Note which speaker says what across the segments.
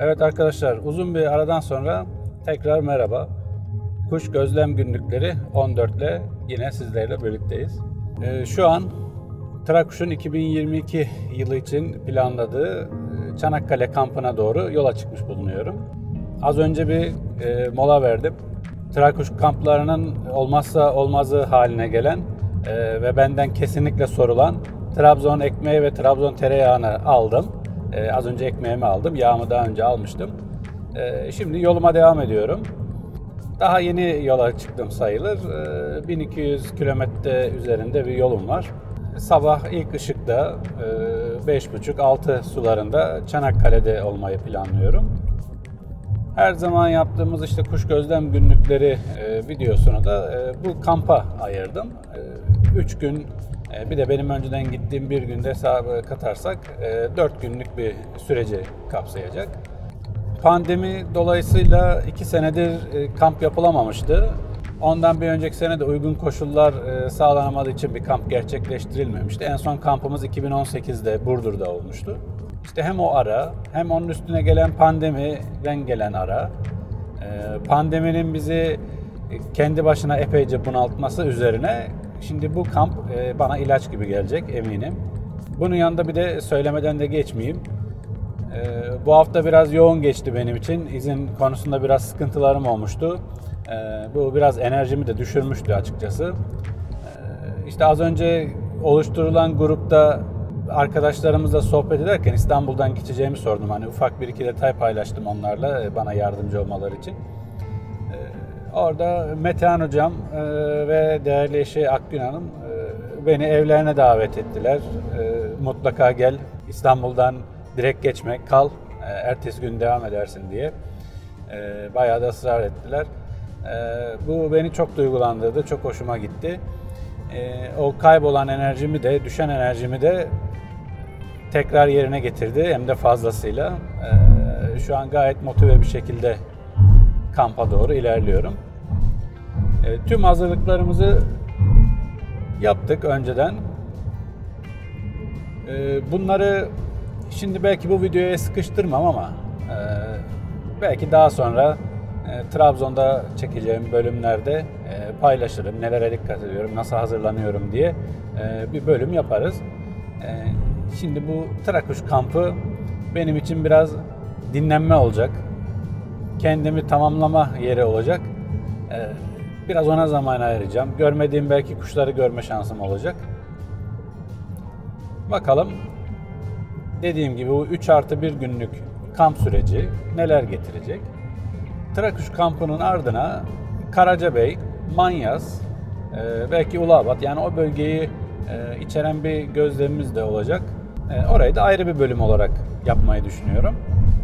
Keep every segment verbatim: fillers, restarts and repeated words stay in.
Speaker 1: Evet arkadaşlar, uzun bir aradan sonra tekrar merhaba. Kuş Gözlem Günlükleri on dört ile yine sizlerle birlikteyiz. Ee, şu an Trakuş'un iki bin yirmi iki yılı için planladığı Çanakkale kampına doğru yola çıkmış bulunuyorum. Az önce bir e, mola verdim. Trakuş kamplarının olmazsa olmazı haline gelen e, ve benden kesinlikle sorulan Trabzon ekmeği ve Trabzon tereyağını aldım. E, az önce ekmeğimi aldım. Yağımı daha önce almıştım. E, şimdi yoluma devam ediyorum. Daha yeni yola çıktım sayılır. E, bin iki yüz kilometre üzerinde bir yolum var. Sabah ilk ışıkta beş buçuk altı sularında Çanakkale'de olmayı planlıyorum. Her zaman yaptığımız işte kuş gözlem günlükleri e, videosunu da e, bu kampa ayırdım. üç gün e, bir de benim önceden gittiğim bir günde hesabı katarsak e, dört günlük bir süreci kapsayacak. Pandemi dolayısıyla iki senedir e, kamp yapılamamıştı. Ondan bir önceki sene de uygun koşullar e, sağlanamadığı için bir kamp gerçekleştirilmemişti. En son kampımız iki bin on sekizde Burdur'da olmuştu. İşte hem o ara hem onun üstüne gelen pandemiden gelen ara, e, pandeminin bizi kendi başına epeyce bunaltması üzerine şimdi bu kamp e, bana ilaç gibi gelecek eminim. Bunun yanında bir de söylemeden de geçmeyeyim. E, bu hafta biraz yoğun geçti benim için. İzin konusunda biraz sıkıntılarım olmuştu. E, bu biraz enerjimi de düşürmüştü açıkçası. E, işte az önce oluşturulan grupta arkadaşlarımızla sohbet ederken İstanbul'dan geçeceğimi sordum. Hani ufak bir iki detay paylaştım onlarla bana yardımcı olmaları için. Ee, orada Metehan Hocam e, ve değerli eşi Akgün Hanım e, beni evlerine davet ettiler. E, mutlaka gel, İstanbul'dan direkt geçme, kal, e, ertesi gün devam edersin diye. E, bayağı da ısrar ettiler. E, bu beni çok duygulandırdı, çok hoşuma gitti. E, o kaybolan enerjimi de, düşen enerjimi de tekrar yerine getirdi, hem de fazlasıyla. Ee, şu an gayet motive bir şekilde kampa doğru ilerliyorum. Ee, tüm hazırlıklarımızı yaptık önceden. Ee, bunları şimdi belki bu videoya sıkıştırmam ama e, belki daha sonra e, Trabzon'da çekeceğim bölümlerde e, paylaşırım. Nelere dikkat ediyorum, nasıl hazırlanıyorum diye e, bir bölüm yaparız. E, Şimdi bu Trakuş kampı benim için biraz dinlenme olacak. Kendimi tamamlama yeri olacak. Ee, biraz ona zaman ayıracağım. Görmediğim belki kuşları görme şansım olacak. Bakalım. Dediğim gibi bu üç artı bir günlük kamp süreci neler getirecek? Trakuş kampının ardına Karacabey, Manyas, e, belki Uluabat, yani o bölgeyi e, içeren bir gözlemimiz de olacak. Orayı da ayrı bir bölüm olarak yapmayı düşünüyorum.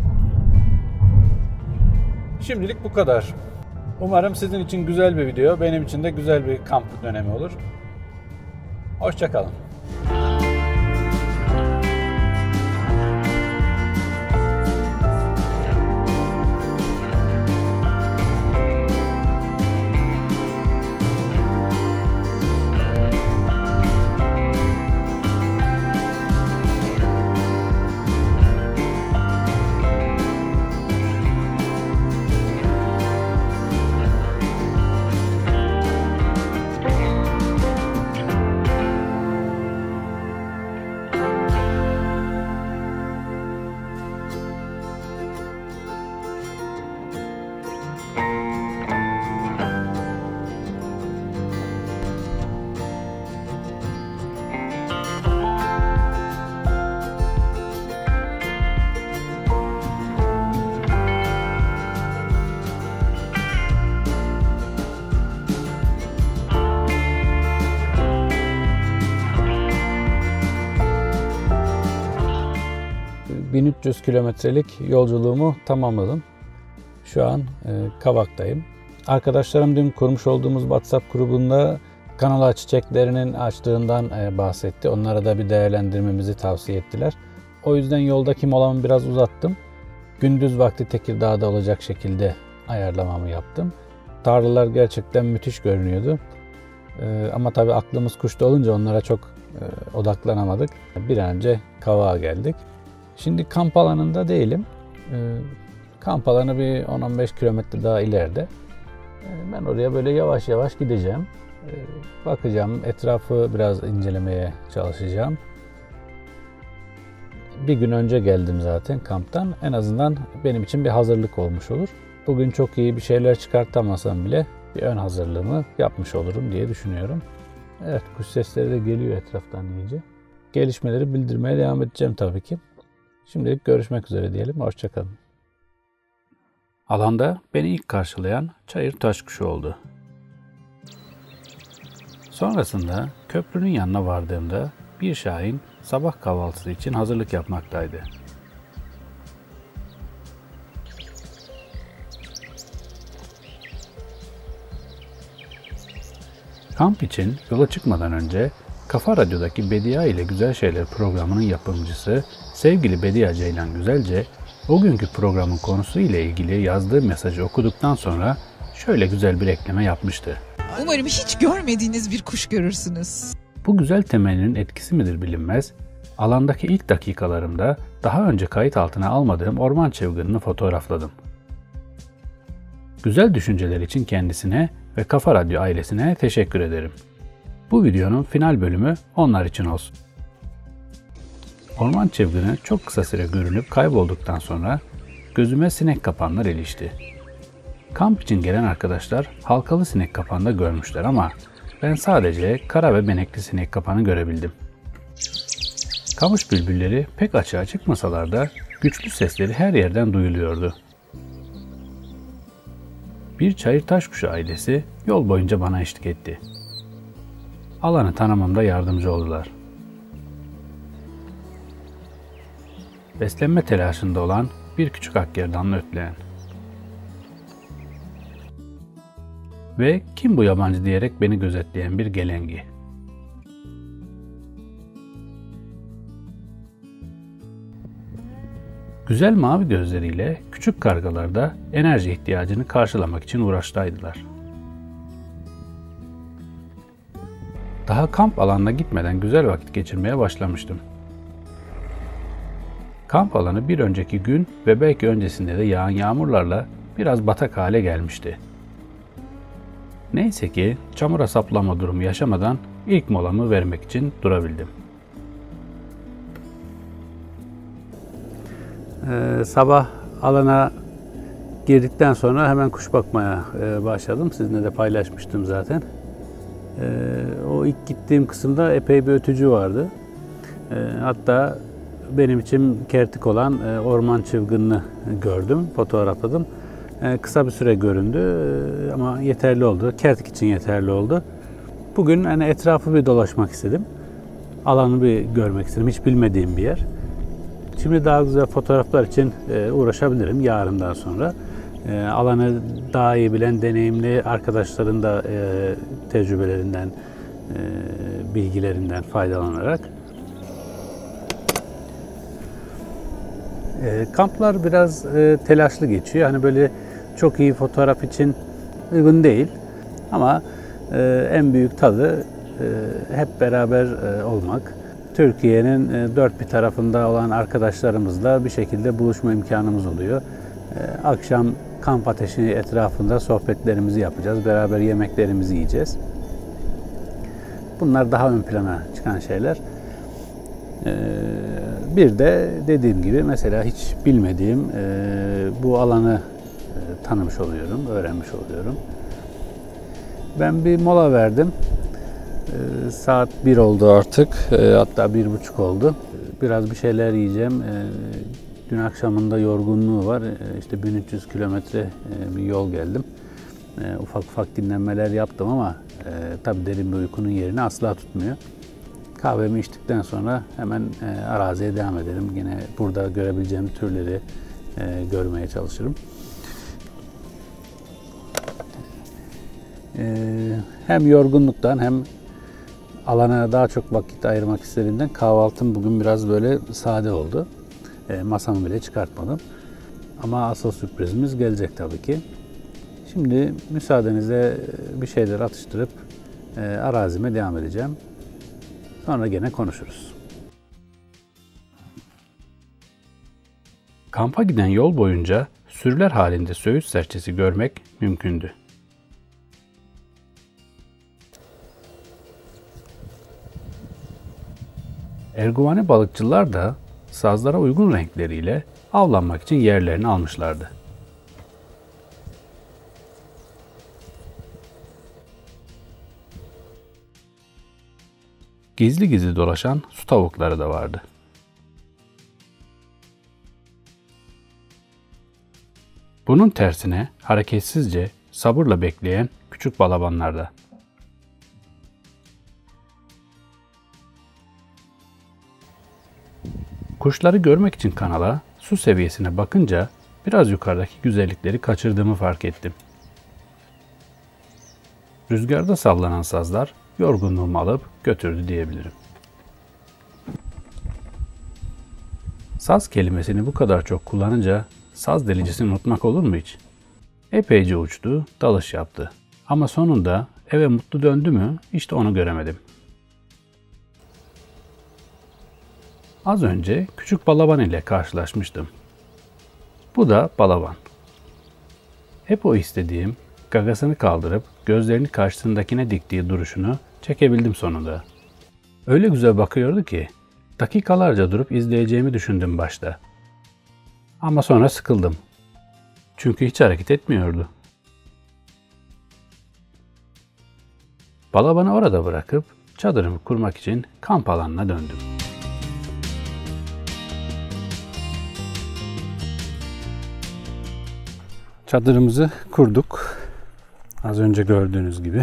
Speaker 1: Şimdilik bu kadar. Umarım sizin için güzel bir video, benim için de güzel bir kamp dönemi olur. Hoşça kalın. bin üç yüz kilometrelik yolculuğumu tamamladım. Şu an e, Kavak'tayım. Arkadaşlarım dün kurmuş olduğumuz WhatsApp grubunda kanala çiçeklerinin açtığından e, bahsetti. Onlara da bir değerlendirmemizi tavsiye ettiler. O yüzden yoldaki molamı biraz uzattım. Gündüz vakti Tekirdağ'da olacak şekilde ayarlamamı yaptım. Tarlalar gerçekten müthiş görünüyordu. E, ama tabii aklımız kuşta olunca onlara çok e, odaklanamadık. Bir an önce Kavak'a geldik. Şimdi kamp alanında değilim. Kamp alanı bir on on beş kilometre daha ileride. Ben oraya böyle yavaş yavaş gideceğim. Bakacağım, etrafı biraz incelemeye çalışacağım. Bir gün önce geldim zaten kamptan. En azından benim için bir hazırlık olmuş olur. Bugün çok iyi bir şeyler çıkartamasam bile bir ön hazırlığımı yapmış olurum diye düşünüyorum. Evet, kuş sesleri de geliyor etraftan iyice. Gelişmeleri bildirmeye devam edeceğim tabii ki. Şimdilik görüşmek üzere diyelim. Hoşça kalın. Alanda beni ilk karşılayan çayır taş kuşu oldu. Sonrasında köprünün yanına vardığımda bir şahin sabah kahvaltısı için hazırlık yapmaktaydı. Kamp için yola çıkmadan önce Kafa Radyo'daki Bedia ile Güzel Şeyler programının yapımcısı sevgili Bedia Ceylan Güzelce, o günkü programın konusu ile ilgili yazdığı mesajı okuduktan sonra şöyle güzel bir ekleme yapmıştı.
Speaker 2: Umarım hiç görmediğiniz bir kuş görürsünüz.
Speaker 1: Bu güzel temenninin etkisi midir bilinmez, alandaki ilk dakikalarımda daha önce kayıt altına almadığım orman çılgınını fotoğrafladım. Güzel düşünceler için kendisine ve Kafa Radyo ailesine teşekkür ederim. Bu videonun final bölümü onlar için olsun. Orman çılgını çok kısa süre görünüp kaybolduktan sonra gözüme sinek kapanlar ilişti. Kamp için gelen arkadaşlar halkalı sinek kapanı da görmüşler ama ben sadece kara ve benekli sinek kapanı görebildim. Kamış bülbülleri pek açığa çıkmasalar da güçlü sesleri her yerden duyuluyordu. Bir çayır taş kuşu ailesi yol boyunca bana eşlik etti. Alanı tanımamda yardımcı oldular. Beslenme telaşında olan bir küçük akgerdanlı ötleyen. Ve kim bu yabancı diyerek beni gözetleyen bir gelengi. Güzel mavi gözleriyle küçük kargalar da enerji ihtiyacını karşılamak için uğraştaydılar. Daha kamp alanına gitmeden güzel vakit geçirmeye başlamıştım. Kamp alanı bir önceki gün ve belki öncesinde de yağan yağmurlarla biraz batak hale gelmişti. Neyse ki çamura saplama durumu yaşamadan ilk molamı vermek için durabildim. Ee, sabah alana girdikten sonra hemen kuş bakmaya e, başladım. Sizinle de paylaşmıştım zaten. Ee, o ilk gittiğim kısımda epey bir ötücü vardı. Ee, hatta benim için kertik olan e, orman çılgınını gördüm, fotoğrafladım. E, kısa bir süre göründü e, ama yeterli oldu. Kertik için yeterli oldu. Bugün hani etrafı bir dolaşmak istedim. Alanı bir görmek istedim. Hiç bilmediğim bir yer. Şimdi daha güzel fotoğraflar için e, uğraşabilirim yarından sonra. E, alanı daha iyi bilen deneyimli arkadaşların da e, tecrübelerinden, e, bilgilerinden faydalanarak. E, kamplar biraz e, telaşlı geçiyor. Hani böyle çok iyi fotoğraf için uygun değil. Ama e, en büyük tadı e, hep beraber e, olmak. Türkiye'nin e, dört bir tarafında olan arkadaşlarımızla bir şekilde buluşma imkanımız oluyor. E, akşam kamp ateşi etrafında sohbetlerimizi yapacağız. Beraber yemeklerimizi yiyeceğiz. Bunlar daha ön plana çıkan şeyler. E, bir de dediğim gibi mesela hiç bilmediğim e, bu alanı e, tanımış oluyorum, öğrenmiş oluyorum. Ben bir mola verdim. E, saat bir oldu artık. E, hatta bir buçuk oldu. Biraz bir şeyler yiyeceğim. E, dün akşamında yorgunluğu var. E, işte bin üç yüz kilometre e, bir yol geldim. E, ufak ufak dinlenmeler yaptım ama e, tabii derin bir uykunun yerini asla tutmuyor. Kahvemi içtikten sonra hemen e, araziye devam ederim. Yine burada görebileceğim türleri e, görmeye çalışırım. E, hem yorgunluktan hem alana daha çok vakit ayırmak istediğimden kahvaltım bugün biraz böyle sade oldu. E, masamı bile çıkartmadım. Ama asıl sürprizimiz gelecek tabii ki. Şimdi müsaadenizle bir şeyler atıştırıp e, arazime devam edeceğim. Sonra gene konuşuruz. Kampa giden yol boyunca sürüler halinde söğüt serçesi görmek mümkündü. Erguvani balıkçılar da sazlara uygun renkleriyle avlanmak için yerlerini almışlardı. Gizli gizli dolaşan su tavukları da vardı. Bunun tersine hareketsizce, sabırla bekleyen küçük balabanlar da. Kuşları görmek için kanala, su seviyesine bakınca biraz yukarıdaki güzellikleri kaçırdığımı fark ettim. Rüzgarda sallanan sazlar yorgunluğumu alıp götürdü diyebilirim. Saz kelimesini bu kadar çok kullanınca saz delicisini unutmak olur mu hiç? Epeyce uçtu, dalış yaptı. Ama sonunda eve mutlu döndü mü işte onu göremedim. Az önce küçük balaban ile karşılaşmıştım. Bu da balaban. Hep o istediğim, gagasını kaldırıp gözlerini karşısındakine diktiği duruşunu çekebildim sonunda. Öyle güzel bakıyordu ki dakikalarca durup izleyeceğimi düşündüm başta. Ama sonra sıkıldım. Çünkü hiç hareket etmiyordu. Balabanı orada bırakıp çadırımı kurmak için kamp alanına döndüm. Çadırımızı kurduk. Az önce gördüğünüz gibi.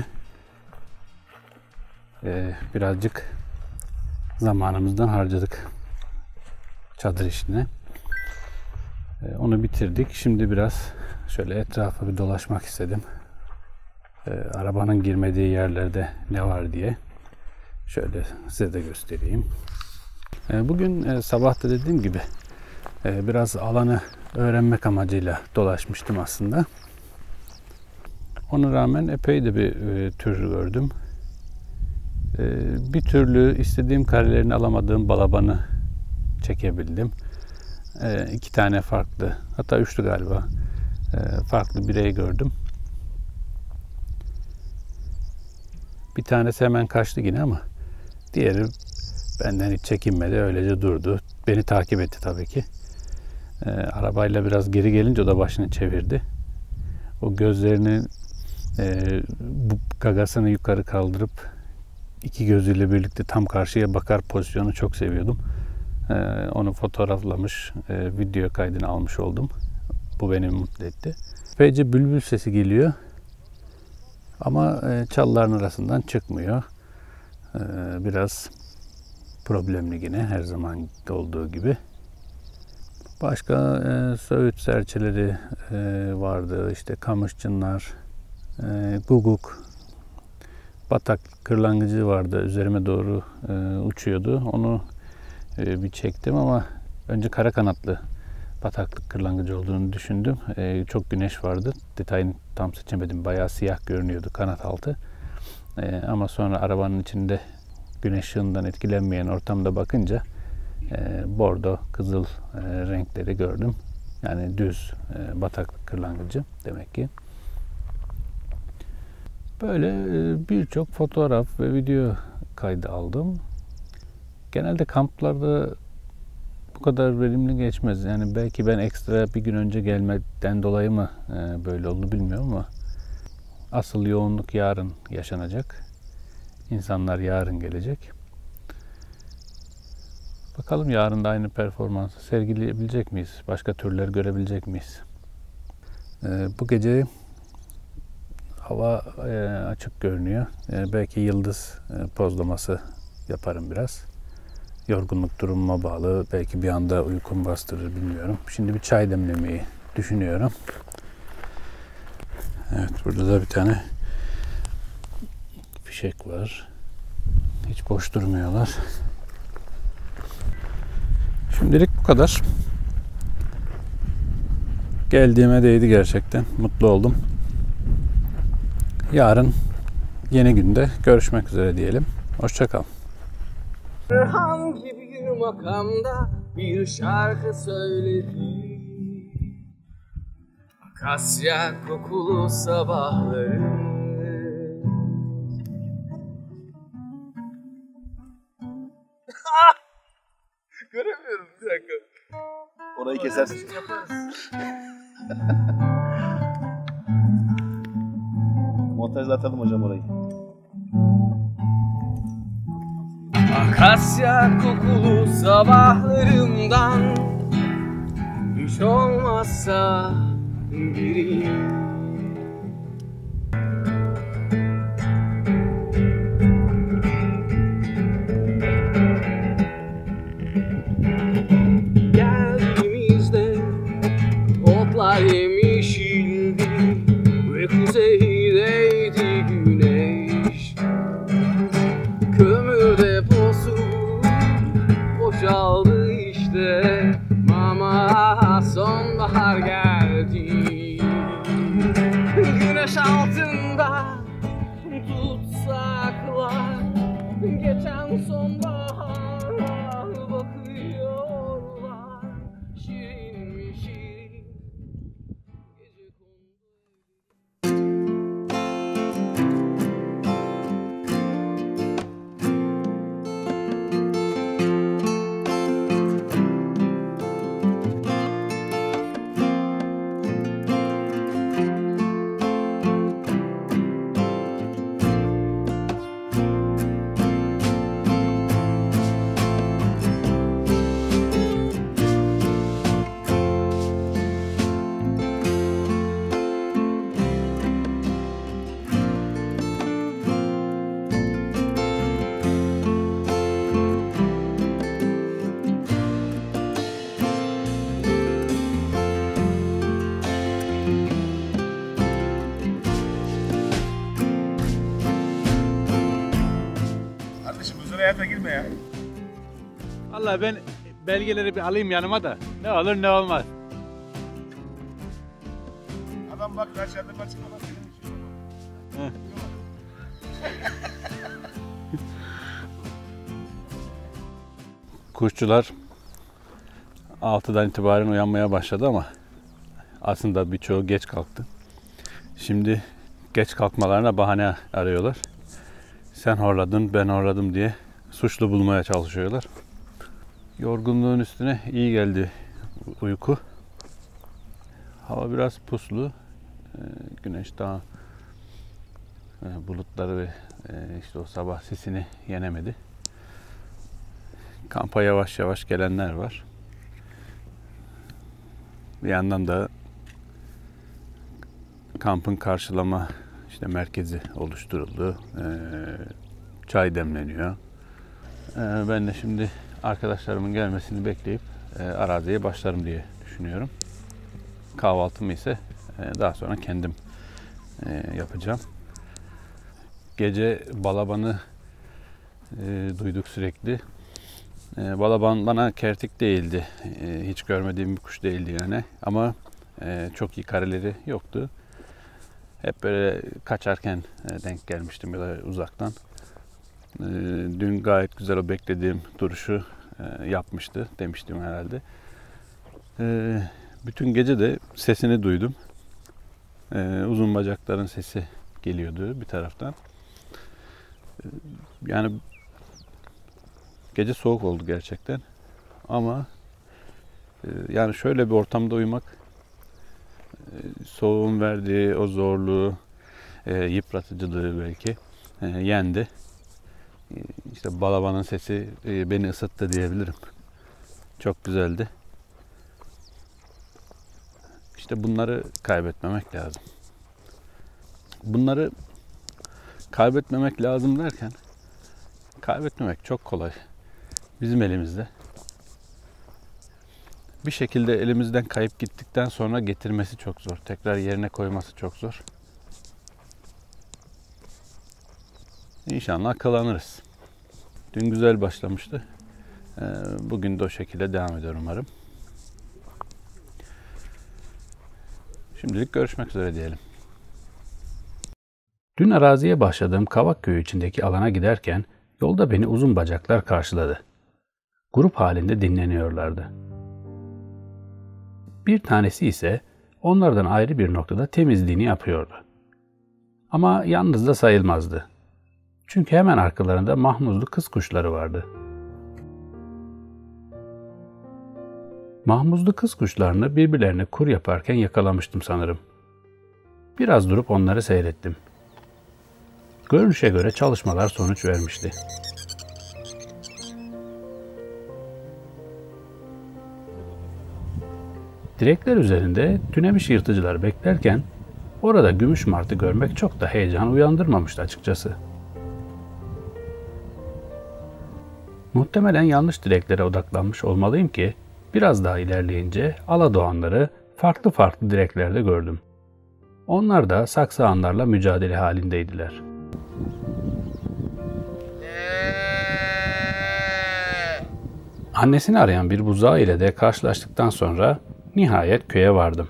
Speaker 1: Ee, birazcık zamanımızdan harcadık çadır işine. Ee, onu bitirdik. Şimdi biraz şöyle etrafa bir dolaşmak istedim. Ee, arabanın girmediği yerlerde ne var diye. Şöyle size de göstereyim. Ee, bugün e, sabah da dediğim gibi e, biraz alanı öğrenmek amacıyla dolaşmıştım aslında. Ona rağmen epey de bir e, tür gördüm. E, bir türlü istediğim karelerini alamadığım balabanı çekebildim. E, iki tane farklı, hatta üçlü galiba e, farklı birey gördüm. Bir tanesi hemen kaçtı yine ama diğeri benden hiç çekinmedi, öylece durdu. Beni takip etti tabii ki. E, arabayla biraz geri gelince o da başını çevirdi. O gözlerini, e, bu gagasını yukarı kaldırıp iki gözüyle birlikte tam karşıya bakar pozisyonu çok seviyordum. E, onu fotoğraflamış, e, video kaydını almış oldum. Bu beni mutlu etti. Epeyce bülbül sesi geliyor. Ama e, çalıların arasından çıkmıyor. E, biraz problemli yine, her zaman olduğu gibi. Başka e, söğüt serçeleri e, vardı, işte kamışçınlar, e, guguk, batak kırlangıcı vardı, üzerime doğru e, uçuyordu. Onu e, bir çektim ama önce kara kanatlı bataklık kırlangıcı olduğunu düşündüm. E, çok güneş vardı, detayını tam seçemedim, bayağı siyah görünüyordu kanat altı. E, ama sonra arabanın içinde güneş ışığından etkilenmeyen ortamda bakınca E, bordo, kızıl e, renkleri gördüm. Yani düz e, bataklık kırlangıcı demek ki. Böyle e, birçok fotoğraf ve video kaydı aldım. Genelde kamplarda bu kadar verimli geçmez. Yani belki ben ekstra bir gün önce gelmeden dolayı mı e, böyle oldu bilmiyorum ama asıl yoğunluk yarın yaşanacak. İnsanlar yarın gelecek. Bakalım yarın da aynı performansı sergileyebilecek miyiz? Başka türler görebilecek miyiz? Ee, bu gece hava e, açık görünüyor. E, belki yıldız e, pozlaması yaparım biraz. Yorgunluk durumuma bağlı. Belki bir anda uykum bastırır, bilmiyorum. Şimdi bir çay demlemeyi düşünüyorum. Evet, burada da bir tane fişek var. Hiç boş durmuyorlar. Şimdilik bu kadar. Geldiğime değdi gerçekten. Mutlu oldum. Yarın yeni günde görüşmek üzere diyelim. Hoşça kal.
Speaker 3: Hangi bir makamda bir şarkı söyledi. Akasya kokulu sabahlarım. Göremiyorum, bir dakika.
Speaker 4: Orayı kesersin. Montajla atalım hocam orayı.
Speaker 3: Akasya kokulu sabahlarımdan hiç olmazsa biri. Geldiğimizde otlar yemişildi ve kuzeydeydi güneş. Kömür deposu boşaldı işte, ama sonbahar geldi. Güneş altında tutsaklar geçen sonbahara bakıyorlar. Şirin mi şirin gece kondu.
Speaker 4: Kardeşim özel hayata girme ya.
Speaker 1: Vallahi ben belgeleri bir alayım yanıma da ne olur ne olmaz.
Speaker 4: Adam bak aşağıda açıklama senin için.
Speaker 1: Kuşçular altıdan itibaren uyanmaya başladı ama aslında birçoğu geç kalktı. Şimdi geç kalkmalarına bahane arıyorlar. Sen horladın, ben horladım diye suçlu bulmaya çalışıyorlar. Yorgunluğun üstüne iyi geldi uyku. Hava biraz puslu. Güneş daha bulutları ve işte o sabah sisini yenemedi. Kampa yavaş yavaş gelenler var. Bir yandan da kampın karşılama işte merkezi oluşturuldu. Çay demleniyor. Ben de şimdi arkadaşlarımın gelmesini bekleyip araziye başlarım diye düşünüyorum. Kahvaltımı ise daha sonra kendim yapacağım. Gece balabanı duyduk sürekli. Balaban bana kertik değildi. Hiç görmediğim bir kuş değildi yani. Ama çok iyi kareleri yoktu. Hep böyle kaçarken denk gelmiştim ya da uzaktan. Dün gayet güzel o beklediğim duruşu yapmıştı demiştim herhalde. Bütün gece de sesini duydum. Uzun bacakların sesi geliyordu bir taraftan. Yani gece soğuk oldu gerçekten. Ama yani şöyle bir ortamda uyumak, soğuğun verdiği o zorluğu, yıpratıcılığı belki yendi. İşte balabanın sesi beni ısıttı diyebilirim. Çok güzeldi. İşte bunları kaybetmemek lazım. Bunları kaybetmemek lazım derken, kaybetmemek çok kolay. Bizim elimizde. Bir şekilde elimizden kayıp gittikten sonra getirmesi çok zor. Tekrar yerine koyması çok zor. İnşallah akıllanırız. Dün güzel başlamıştı. Bugün de o şekilde devam ediyor umarım. Şimdilik görüşmek üzere diyelim. Dün araziye başladığım Kavak Köyü içindeki alana giderken yolda beni uzun bacaklar karşıladı. Grup halinde dinleniyorlardı. Bir tanesi ise onlardan ayrı bir noktada temizliğini yapıyordu. Ama yalnız da sayılmazdı. Çünkü hemen arkalarında mahmuzlu kız kuşları vardı. Mahmuzlu kız kuşlarını birbirlerine kur yaparken yakalamıştım sanırım. Biraz durup onları seyrettim. Görünüşe göre çalışmalar sonuç vermişti. Direkler üzerinde tünemiş yırtıcılar beklerken orada gümüş martı görmek çok da heyecan uyandırmamıştı açıkçası. Muhtemelen yanlış direklere odaklanmış olmalıyım ki biraz daha ilerleyince aladoğanları farklı farklı direklerde gördüm. Onlar da saksağanlarla mücadele halindeydiler. Annesini arayan bir buzağı ile de karşılaştıktan sonra nihayet köye vardım.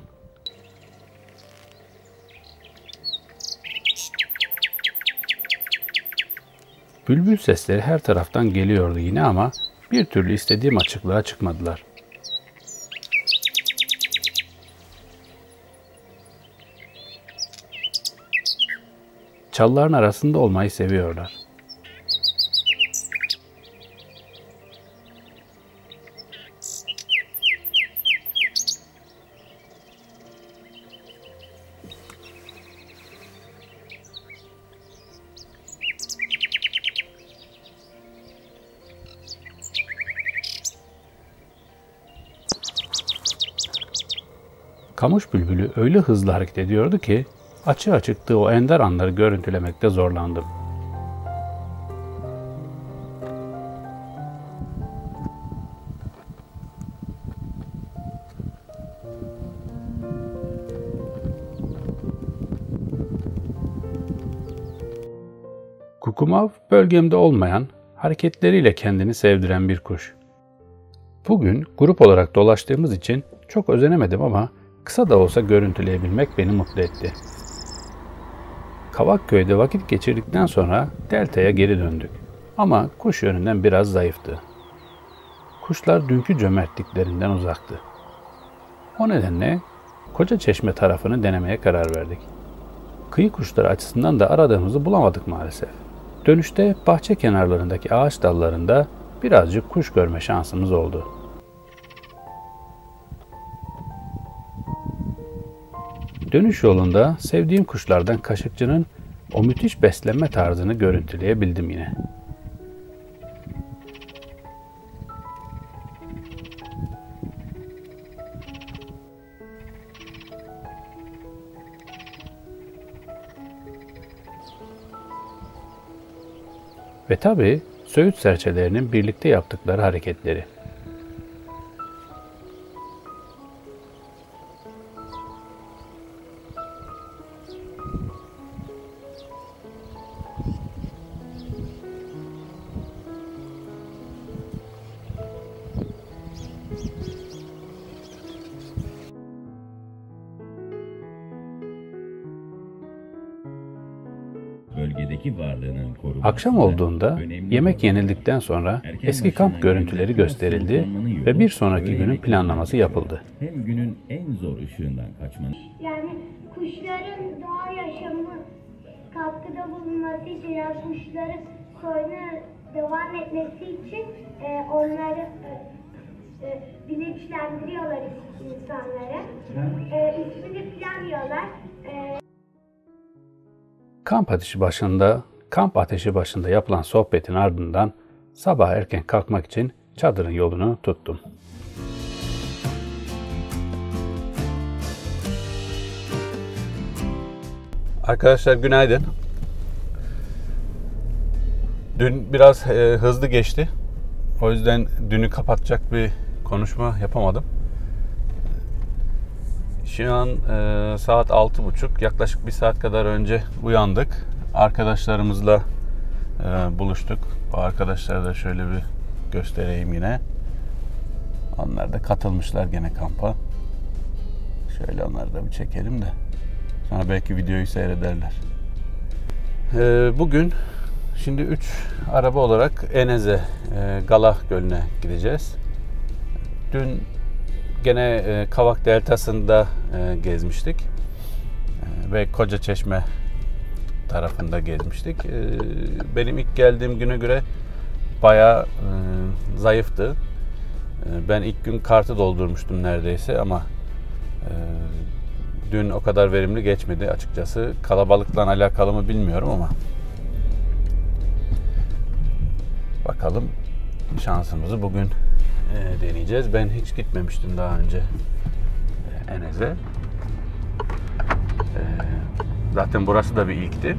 Speaker 1: Bülbül sesleri her taraftan geliyordu yine ama bir türlü istediğim açıklığa çıkmadılar. Çalıların arasında olmayı seviyorlar. Kamış bülbülü öyle hızlı hareket ediyordu ki açığa çıktığı o ender anları görüntülemekte zorlandım. Kukumav bölgemde olmayan, hareketleriyle kendini sevdiren bir kuş. Bugün grup olarak dolaştığımız için çok özenemedim ama kısa da olsa görüntüleyebilmek beni mutlu etti. Kavakköy'de vakit geçirdikten sonra deltaya geri döndük. Ama kuş yönünden biraz zayıftı. Kuşlar dünkü cömertliklerinden uzaktı. O nedenle Kocaçeşme tarafını denemeye karar verdik. Kıyı kuşları açısından da aradığımızı bulamadık maalesef. Dönüşte bahçe kenarlarındaki ağaç dallarında birazcık kuş görme şansımız oldu. Dönüş yolunda sevdiğim kuşlardan kaşıkçının o müthiş beslenme tarzını görüntüleyebildim yine. Ve tabii söğüt serçelerinin birlikte yaptıkları hareketleri.
Speaker 5: Bölgedeki varlığının korunması.
Speaker 1: Akşam olduğunda yemek yenildikten sonra eski kamp görüntüleri gösterildi ve bir sonraki günün planlaması yapıldı.
Speaker 5: Hem günün en zor ışığından kaçmanın.
Speaker 6: Yani kuşların doğa yaşamı katkıda bulunması için, yani kuşların soyuna devam etmesi için e, onları e, e, bilinçlendiriyorlar insanları. E, ismini planlıyorlar. E,
Speaker 1: Kamp ateşi başında, kamp ateşi başında yapılan sohbetin ardından sabah erken kalkmak için çadırın yolunu tuttum. Arkadaşlar günaydın. Dün biraz e, hızlı geçti. O yüzden dünü kapatacak bir konuşma yapamadım. Şu an e, saat altı buçuk. Yaklaşık bir saat kadar önce uyandık. Arkadaşlarımızla e, buluştuk. Bu arkadaşları da şöyle bir göstereyim yine. Onlar da katılmışlar gene kampa. Şöyle onları da bir çekelim de. Sonra belki videoyu seyrederler. E, bugün şimdi üç araba olarak Eneze, e, Gala Gölü'ne gideceğiz. Dün gene e, Kavak Deltası'nda e, gezmiştik. E, ve Kocaçeşme tarafında gezmiştik. E, benim ilk geldiğim güne göre bayağı e, zayıftı. E, ben ilk gün kartı doldurmuştum neredeyse ama e, dün o kadar verimli geçmedi açıkçası. Kalabalıkla alakalı mı bilmiyorum ama bakalım, şansımızı bugün e, deneyeceğiz. Ben hiç gitmemiştim daha önce e, Enez'e. E, zaten burası da bir ilkti.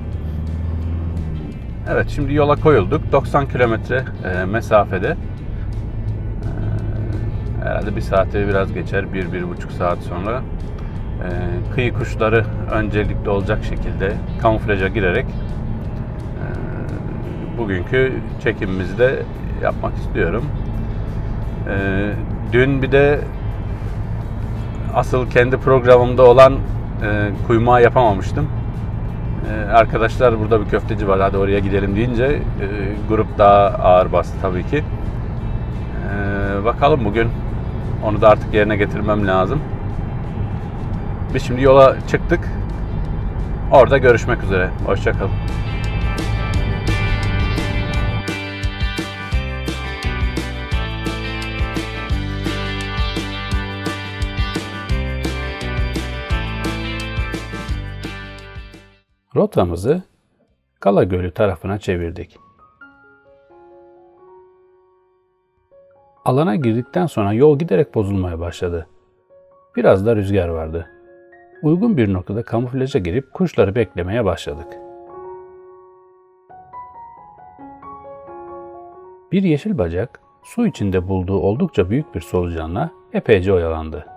Speaker 1: Evet, şimdi yola koyulduk. doksan kilometre e, mesafede. E, herhalde bir saate biraz geçer. Bir, bir buçuk saat sonra e, kıyı kuşları öncelikli olacak şekilde kamuflaja girerek e, bugünkü çekimimizi de yapmak istiyorum. E, dün bir de asıl kendi programımda olan e, kuymağı yapamamıştım. Ee, arkadaşlar burada bir köfteci var, hadi oraya gidelim deyince e, grup daha ağır bastı tabii ki. Ee, bakalım, bugün onu da artık yerine getirmem lazım. Biz şimdi yola çıktık. Orada görüşmek üzere. Hoşça kalın. Rotamızı Kala Gölü tarafına çevirdik. Alana girdikten sonra yol giderek bozulmaya başladı. Biraz da rüzgar vardı. Uygun bir noktada kamuflaja girip kuşları beklemeye başladık. Bir yeşil bacak su içinde bulduğu oldukça büyük bir solucanla epeyce oyalandı.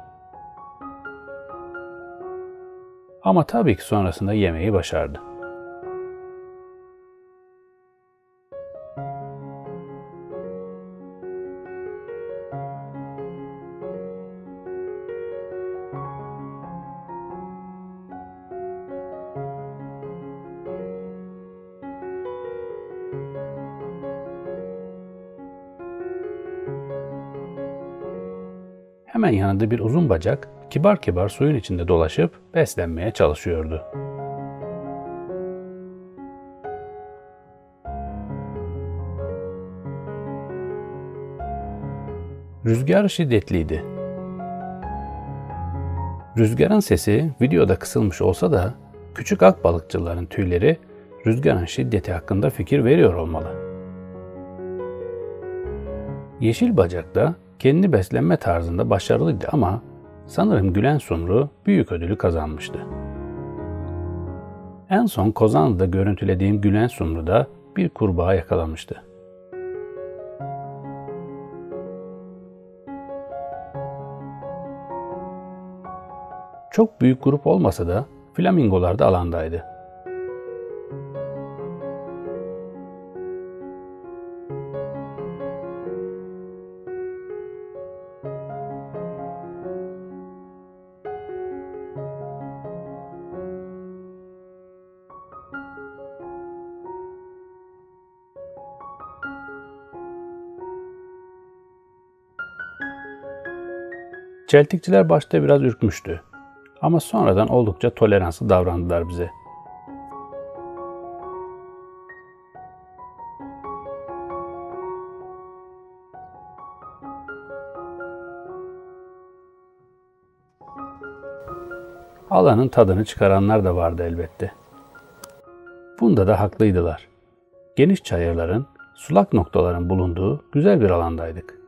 Speaker 1: Ama tabii ki sonrasında yemeği başardı. Hemen yanında bir uzun bacak kibar kibar suyun içinde dolaşıp beslenmeye çalışıyordu. Rüzgar şiddetliydi. Rüzgarın sesi videoda kısılmış olsa da küçük akbalıkçıların tüyleri rüzgarın şiddeti hakkında fikir veriyor olmalı. Yeşil bacak da kendi beslenme tarzında başarılıydı ama sanırım gülen sumru büyük ödülü kazanmıştı. En son Kozanlı'da görüntülediğim gülen sumruda bir kurbağa yakalamıştı. Çok büyük grup olmasa da flamingolar da alandaydı. Çeltikçiler başta biraz ürkmüştü ama sonradan oldukça toleranslı davrandılar bize. Alanın tadını çıkaranlar da vardı elbette. Bunda da haklıydılar. Geniş çayırların, sulak noktaların bulunduğu güzel bir alandaydık.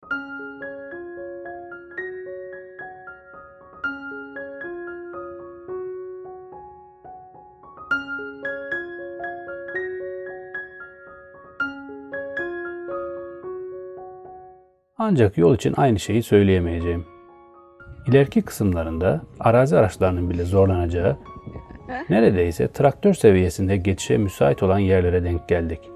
Speaker 1: Ancak yol için aynı şeyi söyleyemeyeceğim. İleriki kısımlarında arazi araçlarının bile zorlanacağı, neredeyse traktör seviyesinde geçişe müsait olan yerlere denk geldik.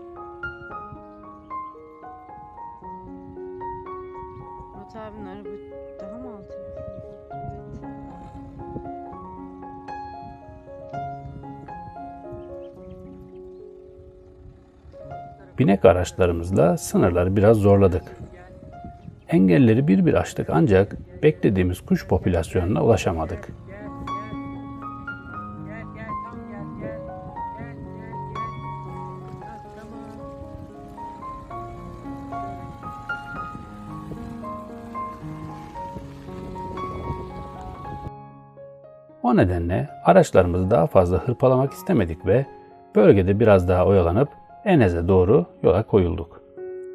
Speaker 7: Murat abinin araba daha mı altı?
Speaker 1: Binek araçlarımızla sınırları biraz zorladık. Engelleri bir bir aştık ancak beklediğimiz kuş popülasyonuna ulaşamadık. O nedenle araçlarımızı daha fazla hırpalamak istemedik ve bölgede biraz daha oyalanıp Enes'e doğru yola koyulduk.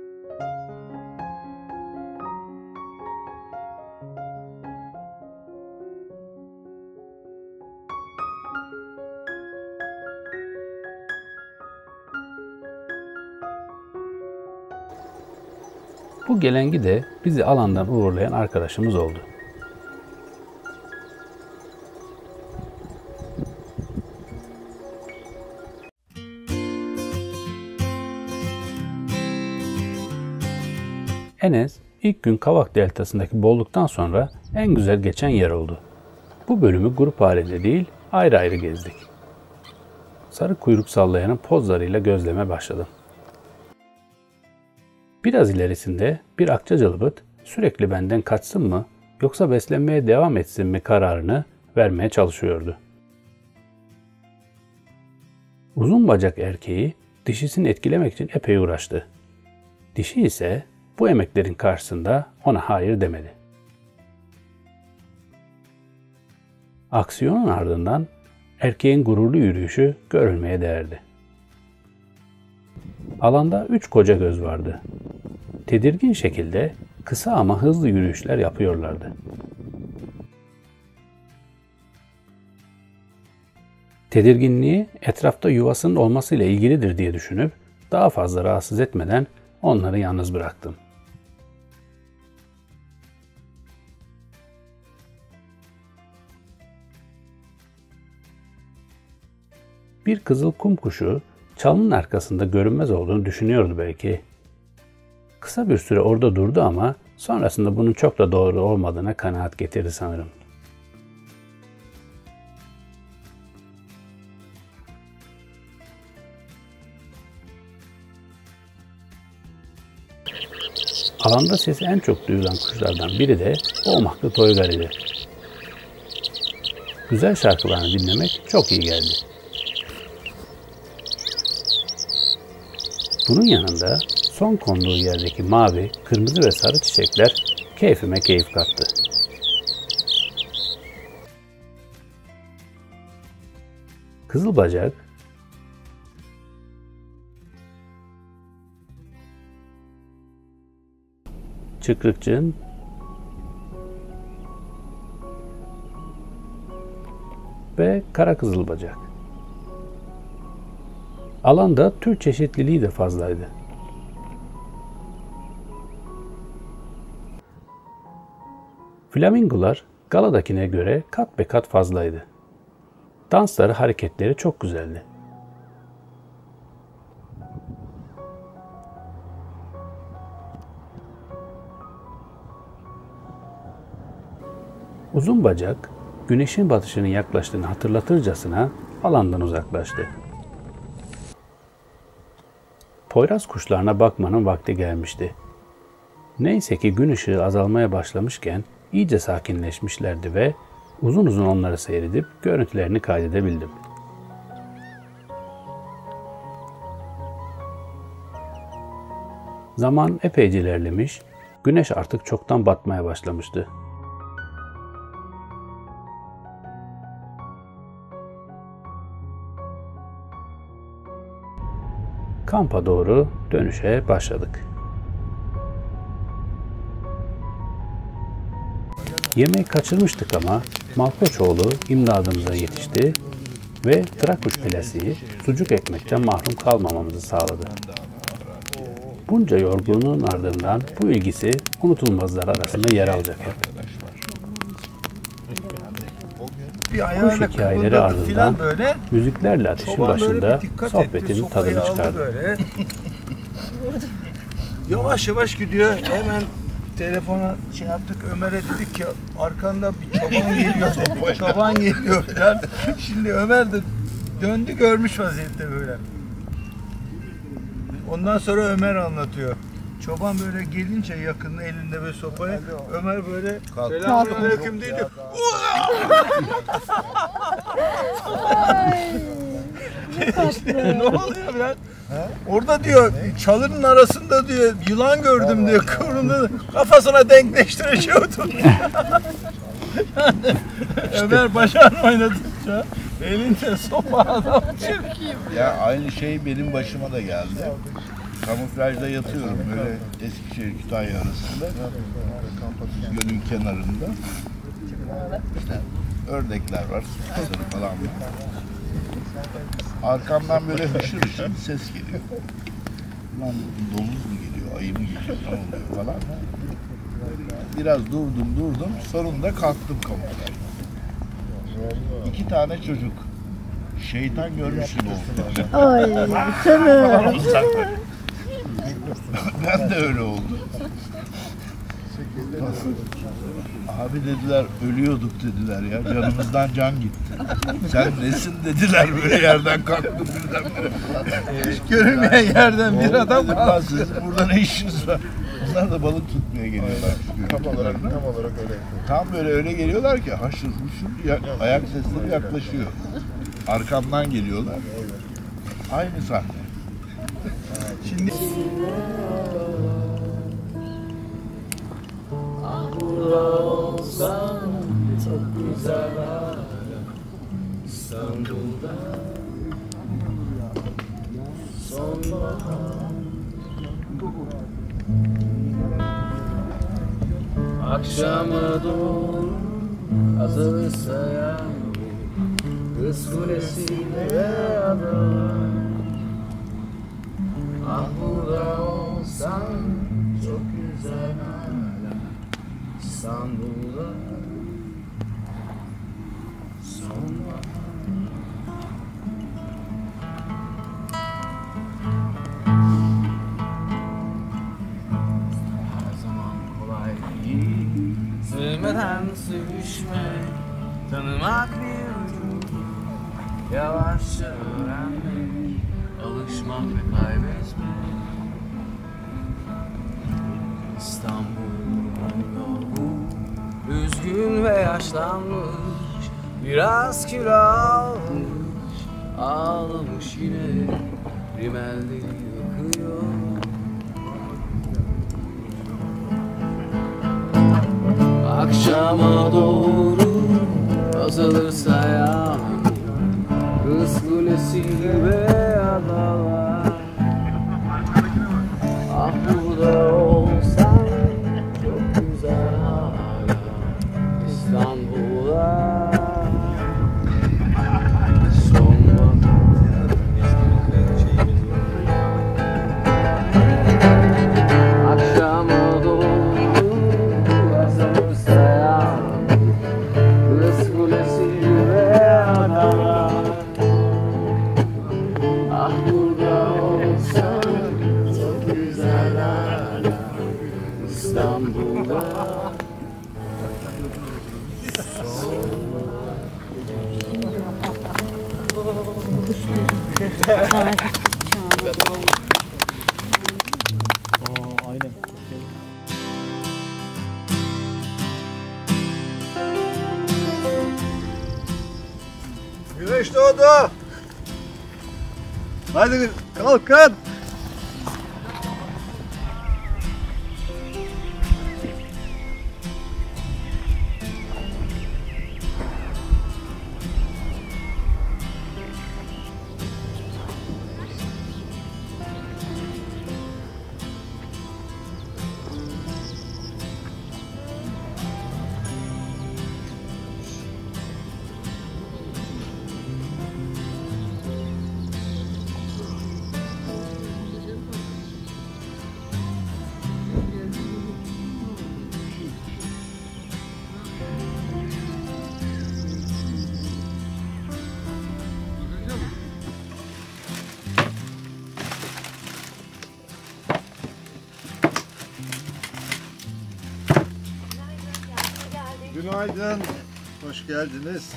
Speaker 1: Bu gelengi de bizi alandan uğurlayan arkadaşımız oldu. Enes, ilk gün Kavak Deltası'ndaki bolluktan sonra en güzel geçen yer oldu. Bu bölümü grup halinde değil, ayrı ayrı gezdik. Sarı kuyruk sallayanın pozlarıyla gözleme başladım. Biraz ilerisinde bir akçacılıbıt sürekli benden kaçsın mı yoksa beslenmeye devam etsin mi kararını vermeye çalışıyordu. Uzun bacak erkeği dişisini etkilemek için epey uğraştı. Dişi ise bu emeklerin karşısında ona hayır demedi. Aksiyonun ardından erkeğin gururlu yürüyüşü görülmeye değerdi. Alanda üç koca göz vardı. Tedirgin şekilde kısa ama hızlı yürüyüşler yapıyorlardı. Tedirginliği etrafta yuvasının olmasıyla ilgilidir diye düşünüp daha fazla rahatsız etmeden onları yalnız bıraktım. Bir kızıl kum kuşu çalının arkasında görünmez olduğunu düşünüyordu belki. Kısa bir süre orada durdu ama sonrasında bunun çok da doğru olmadığına kanaat getirdi sanırım. Alanda sesi en çok duyulan kuşlardan biri de boğmaklı toygarıydı. Güzel şarkılarını dinlemek çok iyi geldi. Bunun yanında son konduğu yerdeki mavi, kırmızı ve sarı çiçekler keyfime keyif kattı. Kızılbacak, çıkrıkçın, ve kara kızılbacak. Alanda tür çeşitliliği de fazlaydı. Flamingolar galadakine göre kat be kat fazlaydı. Dansları, hareketleri çok güzeldi. Uzun bacak, güneşin batışının yaklaştığını hatırlatırcasına alandan uzaklaştı. Poyraz kuşlarına bakmanın vakti gelmişti. Neyse ki gün ışığı azalmaya başlamışken iyice sakinleşmişlerdi ve uzun uzun onları seyredip görüntülerini kaydedebildim. Zaman epeyce ilerlemiş, güneş artık çoktan batmaya başlamıştı. Kampa doğru dönüşe başladık. Yemeği kaçırmıştık ama Malkoçoğlu imdadımıza yetişti ve Trakuş pilesi sucuk ekmekten mahrum kalmamamızı sağladı. Bunca yorgunluğun ardından bu ilgisi unutulmazlar arasında yer alacak hep. Kuş hikayeleri ardından böyle, müziklerle ateşin başında sohbetin tadını çıkardı.
Speaker 4: Yavaş yavaş gidiyor. Hemen telefona şey yaptık, Ömer'e dedik ki arkanda bir çoban geliyor dedik. Çoban geliyor falan. Şimdi Ömer de döndü, görmüş vaziyette böyle. Ondan sonra Ömer anlatıyor. Çoban böyle gelince yakın elinde bir sopaya, Ömer böyle selamünaleyküm dedi. İşte, ne oluyor lan? Orada diyor çalının arasında diyor yılan gördüm diyor, kıvrımda kafasına denkleştireceğiyordum. Yani Ömer başarı oynadıkça elinde sopa adam çekeyim.
Speaker 8: Ya aynı şey benim başıma da geldi. Kamuflajda yatıyorum böyle Eskişehir Kütahya arasında. Gölün kenarında. İşte ördekler var, sırtları falan var. Arkamdan böyle hışır hışır bir ses geliyor. Lan domuz mu geliyor, ayı mı geliyor, ne oluyor falan. Biraz durdum durdum, sonunda kalktım kamuflajdan. İki tane çocuk. Şeytan görmüş gibi oldu.
Speaker 9: Ay canım.
Speaker 8: Ben de öyle oldu. Abi dediler ölüyorduk dediler ya, canımızdan can gitti. Sen nesin dediler, böyle yerden kalktım birdenbire.
Speaker 4: Hiç görünmeyen yerden bir adam
Speaker 8: kalktı. Sizin burada ne işiniz var? Onlar da balık tutmaya geliyorlar. Tam olarak, tam olarak öyle. Tam böyle öyle geliyorlar ki haşır huşur ya, ayak sesleri yaklaşıyor. Arkamdan geliyorlar. Aynı sahne.
Speaker 4: Şimdi
Speaker 3: burada olsan çok güzel İstanbul'da sonbahar akşama doğru azalırsa yağmur Kız Kulesi'yle adalar Ah burada olsan çok güzel hala İstanbul'da sonbahar Her zaman kolay değil Sevmeden sevişmek Tanımak bir ucu Yavaşça öğrenmek Alışmak ve kaybetmek İstanbul'un yolu Üzgün ve yaşlanmış Biraz kilo almış Ağlamış yine Rimelleri yakıyor Akşama doğru azalırsa yağmur Kız Kulesi ve adalar Ah burada olsan çok güzel hala İstanbul'a Akşama doğru azalırsa yağmur Kız Kulesi ve adalar Ah burada olsan çok güzel hala İstanbul'da
Speaker 4: güneş doğdu. Hadi kalkın.
Speaker 8: Günaydın, hoş geldiniz.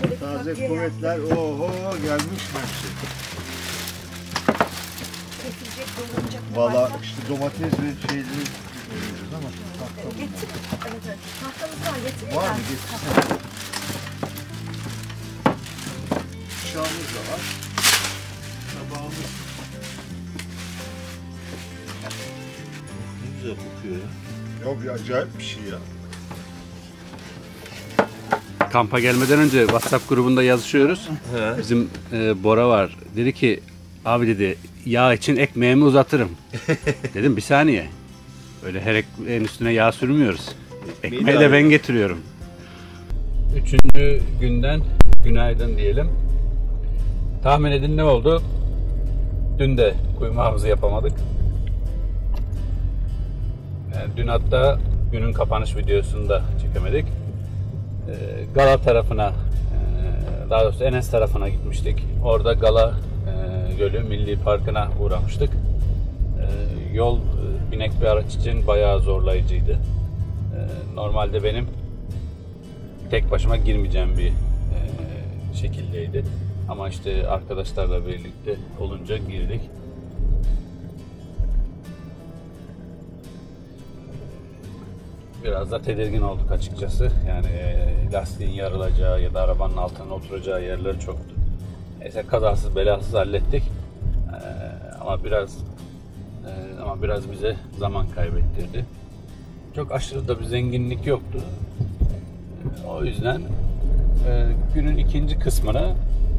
Speaker 8: Taze kuvvetler, oho gelmiş her şey.
Speaker 10: pişecek, doğranacak ne
Speaker 8: Valla
Speaker 10: varsa.
Speaker 8: işte domates ve şeyleri görüyoruz ama tahtamız
Speaker 10: Getir. Evet evet. Tahtamız var, getir.
Speaker 8: var mı? Getirsene. Bıçağımız da var. Tabağımız. Ne güzel kokuyor ya. Yok ya, acayip bir şey ya.
Speaker 1: Kampa gelmeden önce WhatsApp grubunda yazışıyoruz.
Speaker 8: He.
Speaker 1: Bizim e, Bora var. Dedi ki abi dedi yağ için ekmeğimi uzatırım. Dedim bir saniye. Öyle her ekmeğin üstüne yağ sürmüyoruz. Ekmeği de ben getiriyorum. Üçüncü günden günaydın diyelim. Tahmin edin ne oldu? Dün de kuymağımızı yapamadık. Yani dün hatta günün kapanış videosunu da çekemedik. Ee, Gala tarafına, e, daha doğrusu Enes tarafına gitmiştik. Orada Gala e, Gölü Milli Parkı'na uğramıştık. E, yol e, binek bir araç için bayağı zorlayıcıydı. E, normalde benim tek başıma girmeyeceğim bir e, şekildeydi. Ama işte arkadaşlarla birlikte olunca girdik. Biraz da tedirgin olduk açıkçası. Yani e, lastiğin yarılacağı ya da arabanın altına oturacağı yerler çoktu. Neyse kazasız belasız hallettik. E, ama biraz e, ama biraz bize zaman kaybettirdi. Çok aşırı da bir zenginlik yoktu. E, o yüzden e, günün ikinci kısmını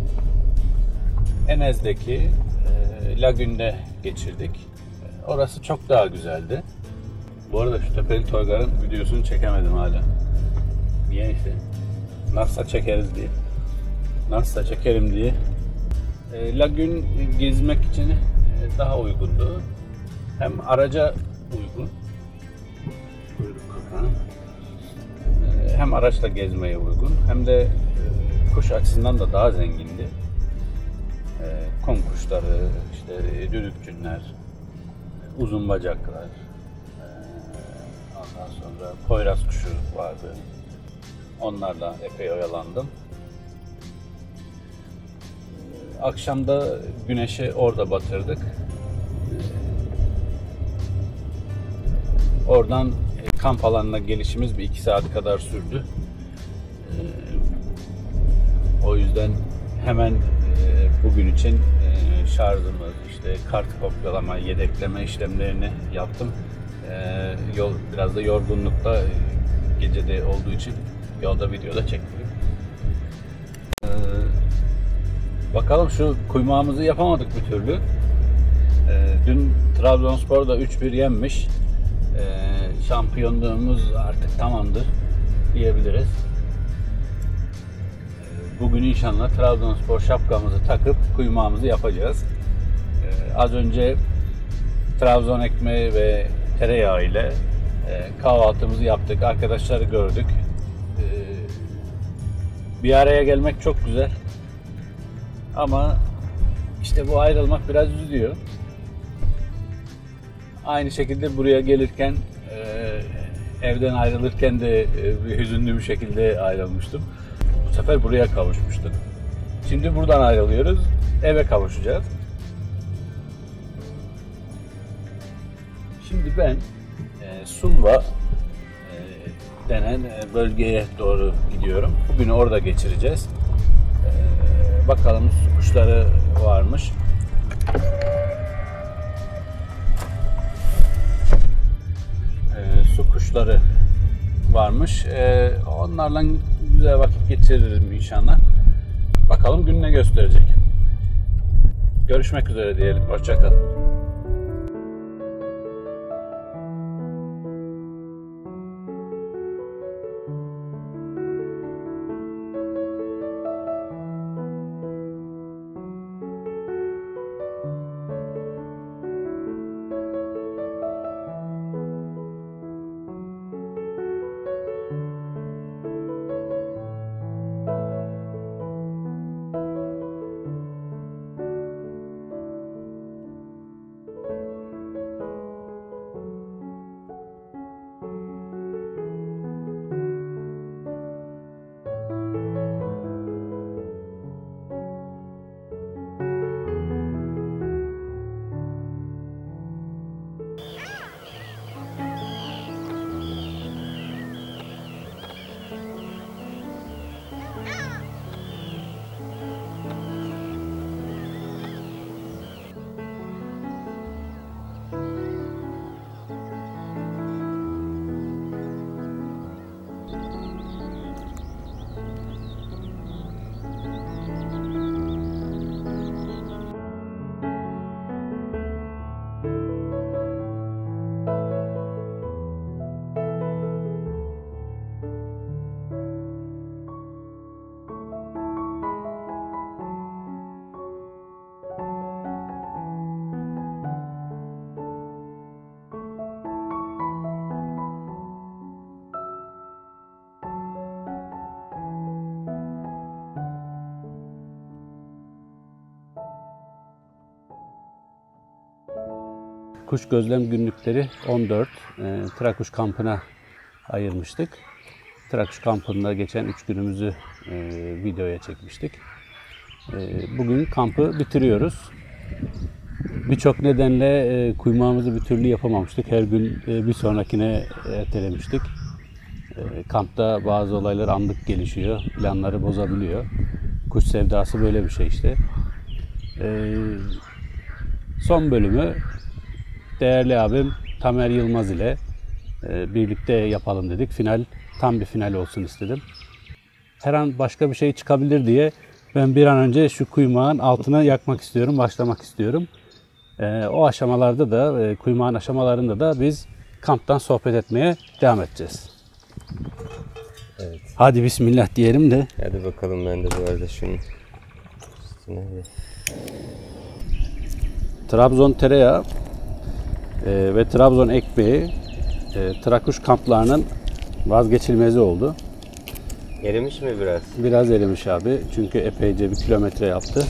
Speaker 1: Enez'deki e, lagünde geçirdik. E, orası çok daha güzeldi. Bu arada şu Tepeli Toygar'ın videosunu çekemedim hala. Niye işte? Nasılsa çekeriz diye. Nasılsa çekerim diye. E, lagün gezmek için e, daha uygundu. Hem araca uygun. Kuyruk kapağı. E, hem araçla gezmeye uygun. Hem de e, kuş açısından da daha zengindi. E, kum kuşları, işte düdükçünler, uzun bacaklar. Ondan sonra Poyraz kuşu vardı. Onlarla epey oyalandım. Akşamda güneşi orada batırdık. Oradan kamp alanına gelişimiz bir iki saat kadar sürdü. O yüzden hemen bugün için şarjımı, işte kart kopyalama, yedekleme işlemlerini yaptım. Ee, yol biraz da yorgunlukta gecede olduğu için yolda videoda çektim. Ee, bakalım şu kuymağımızı yapamadık bir türlü. Ee, dün Trabzonspor da üç bir yenmiş. Ee, şampiyonluğumuz artık tamamdır diyebiliriz. Ee, bugün inşallah Trabzonspor şapkamızı takıp kuymağımızı yapacağız. Ee, az önce Trabzon ekmeği ve tereyağı ile e, kahvaltımızı yaptık. Arkadaşları gördük. E, bir araya gelmek çok güzel. Ama işte bu ayrılmak biraz üzüyor. Aynı şekilde buraya gelirken e, evden ayrılırken de e, bir hüzünlü bir şekilde ayrılmıştım. Bu sefer buraya kavuşmuştuk. Şimdi buradan ayrılıyoruz. Eve kavuşacağız. Şimdi ben e, Sulva e, denen bölgeye doğru gidiyorum. Bugünü orada geçireceğiz. E, bakalım su kuşları varmış. E, su kuşları varmış. E, onlarla güzel vakit geçiririm inşallah. Bakalım gün ne gösterecek. Görüşmek üzere diyelim. Hoşça kalın. Kuş Gözlem Günlükleri on dört e, Trakuş kampına ayırmıştık. Trakuş kampında geçen üç günümüzü e, videoya çekmiştik. E, bugün kampı bitiriyoruz. Birçok nedenle e, kuymağımızı bir türlü yapamamıştık. Her gün e, bir sonrakine ertelemiştik. E, kampta bazı olaylar anlık gelişiyor, planları bozabiliyor. Kuş sevdası böyle bir şey işte. E, son bölümü değerli abim Tamer Yılmaz ile e, birlikte yapalım dedik. Final, tam bir final olsun istedim. Her an başka bir şey çıkabilir diye ben bir an önce şu kuymağın altına yakmak istiyorum, başlamak istiyorum. E, o aşamalarda da, e, kuymağın aşamalarında da biz kamptan sohbet etmeye devam edeceğiz.
Speaker 11: Evet.
Speaker 1: Hadi bismillah diyelim de.
Speaker 11: Hadi bakalım, ben de bu arada şunun üstüne bir...
Speaker 1: Trabzon tereyağı e, ve Trabzon ekmeği e, Trakuş kamplarının vazgeçilmezi oldu.
Speaker 11: Erimiş mi biraz?
Speaker 1: Biraz erimiş abi. Çünkü epeyce bir kilometre yaptı.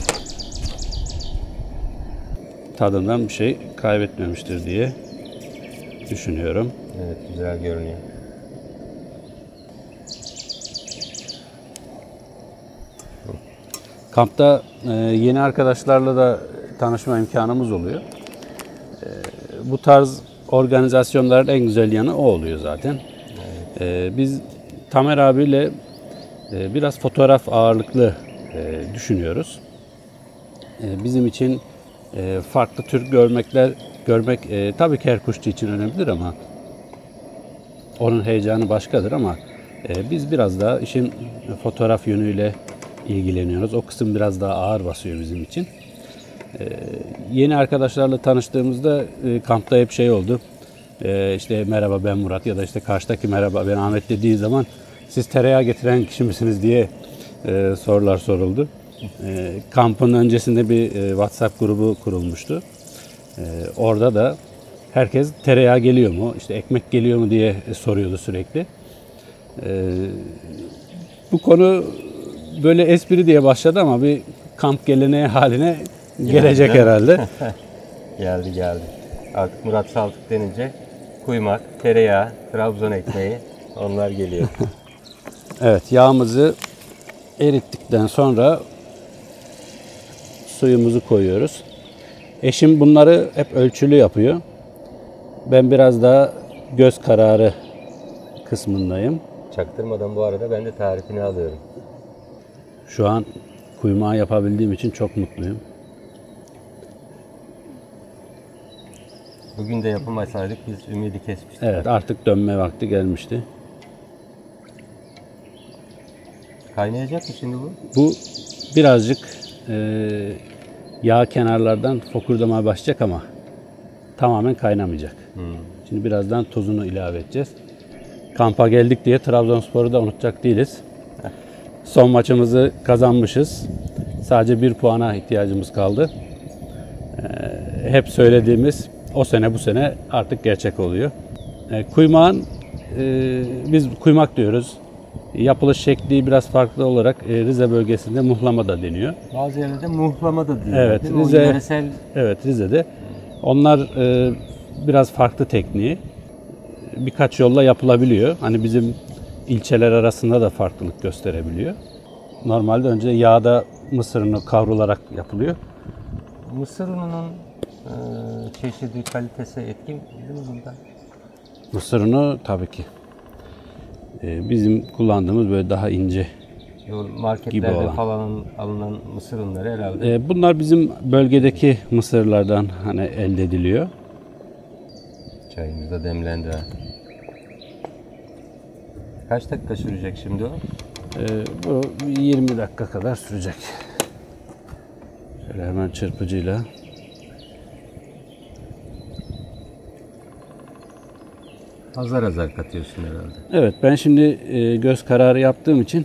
Speaker 1: Tadından bir şey kaybetmemiştir diye düşünüyorum.
Speaker 11: Evet, güzel görünüyor.
Speaker 1: Kampta e, yeni arkadaşlarla da tanışma imkanımız oluyor. E, bu tarz organizasyonların en güzel yanı o oluyor zaten. Evet. E, biz Tamer abiyle e, biraz fotoğraf ağırlıklı e, düşünüyoruz. E, bizim için e, farklı tür görmekler görmek e, tabii ki her kuşçu için önemlidir ama onun heyecanı başkadır ama e, biz biraz daha işin fotoğraf yönüyle ilgileniyoruz. O kısım biraz daha ağır basıyor bizim için. Ee, yeni arkadaşlarla tanıştığımızda e, kampta hep şey oldu. Ee, işte merhaba ben Murat ya da işte karşıdaki merhaba ben Ahmet dediği zaman siz tereyağı getiren kişi misiniz diye e, sorular soruldu. E, kampın öncesinde bir e, WhatsApp grubu kurulmuştu. E, orada da herkes tereyağı geliyor mu, işte ekmek geliyor mu diye soruyordu sürekli. E, bu konu böyle espri diye başladı ama bir kamp geleneği haline gelecek herhalde.
Speaker 11: Geldi geldi. Artık Murat Saltık denince kuymak, tereyağı, Trabzon ekmeği onlar geliyor.
Speaker 1: Evet, yağımızı erittikten sonra suyumuzu koyuyoruz. Eşim bunları hep ölçülü yapıyor. Ben biraz daha göz kararı kısmındayım.
Speaker 11: Çaktırmadan bu arada ben de tarifini alıyorum.
Speaker 1: Şu an kuymağı yapabildiğim için çok mutluyum.
Speaker 11: Bugün de yapamasaydık biz ümidi kesmiştik.
Speaker 1: Evet, artık dönme vakti gelmişti.
Speaker 11: Kaynayacak mı şimdi bu?
Speaker 1: Bu birazcık e, yağ kenarlardan fokurdamaya başlayacak ama tamamen kaynamayacak. Hmm. Şimdi birazdan tozunu ilave edeceğiz. Kampa geldik diye Trabzonspor'u da unutacak değiliz. Son maçımızı kazanmışız. Sadece bir puana ihtiyacımız kaldı. Ee, hep söylediğimiz o sene bu sene artık gerçek oluyor. Ee, kuymağın, e, biz kuymak diyoruz. Yapılış şekli biraz farklı olarak e, Rize bölgesinde muhlama da deniyor.
Speaker 11: Bazı yerlerde muhlama da diyor.
Speaker 1: Evet, Rize, yöresel... evet Rize'de. Onlar e, biraz farklı tekniği. Birkaç yolla yapılabiliyor. Hani bizim ilçeler arasında da farklılık gösterebiliyor. Normalde önce yağda mısır unu kavrularak yapılıyor.
Speaker 11: Mısır ununun e, çeşidi, kalitesi etkin değil mi bunda?
Speaker 1: Mısır unu tabii ki. E, bizim kullandığımız böyle daha ince
Speaker 11: marketlerde falan alınan mısır unları herhalde.
Speaker 1: E, bunlar bizim bölgedeki mısırlardan hani elde ediliyor.
Speaker 11: Çayımız da demlendi ha. Kaç dakika sürecek şimdi o?
Speaker 1: Ee, bu yirmi dakika kadar sürecek. Şöyle hemen çırpıcıyla.
Speaker 11: Azar azar katıyorsun herhalde.
Speaker 1: Evet, ben şimdi e, göz kararı yaptığım için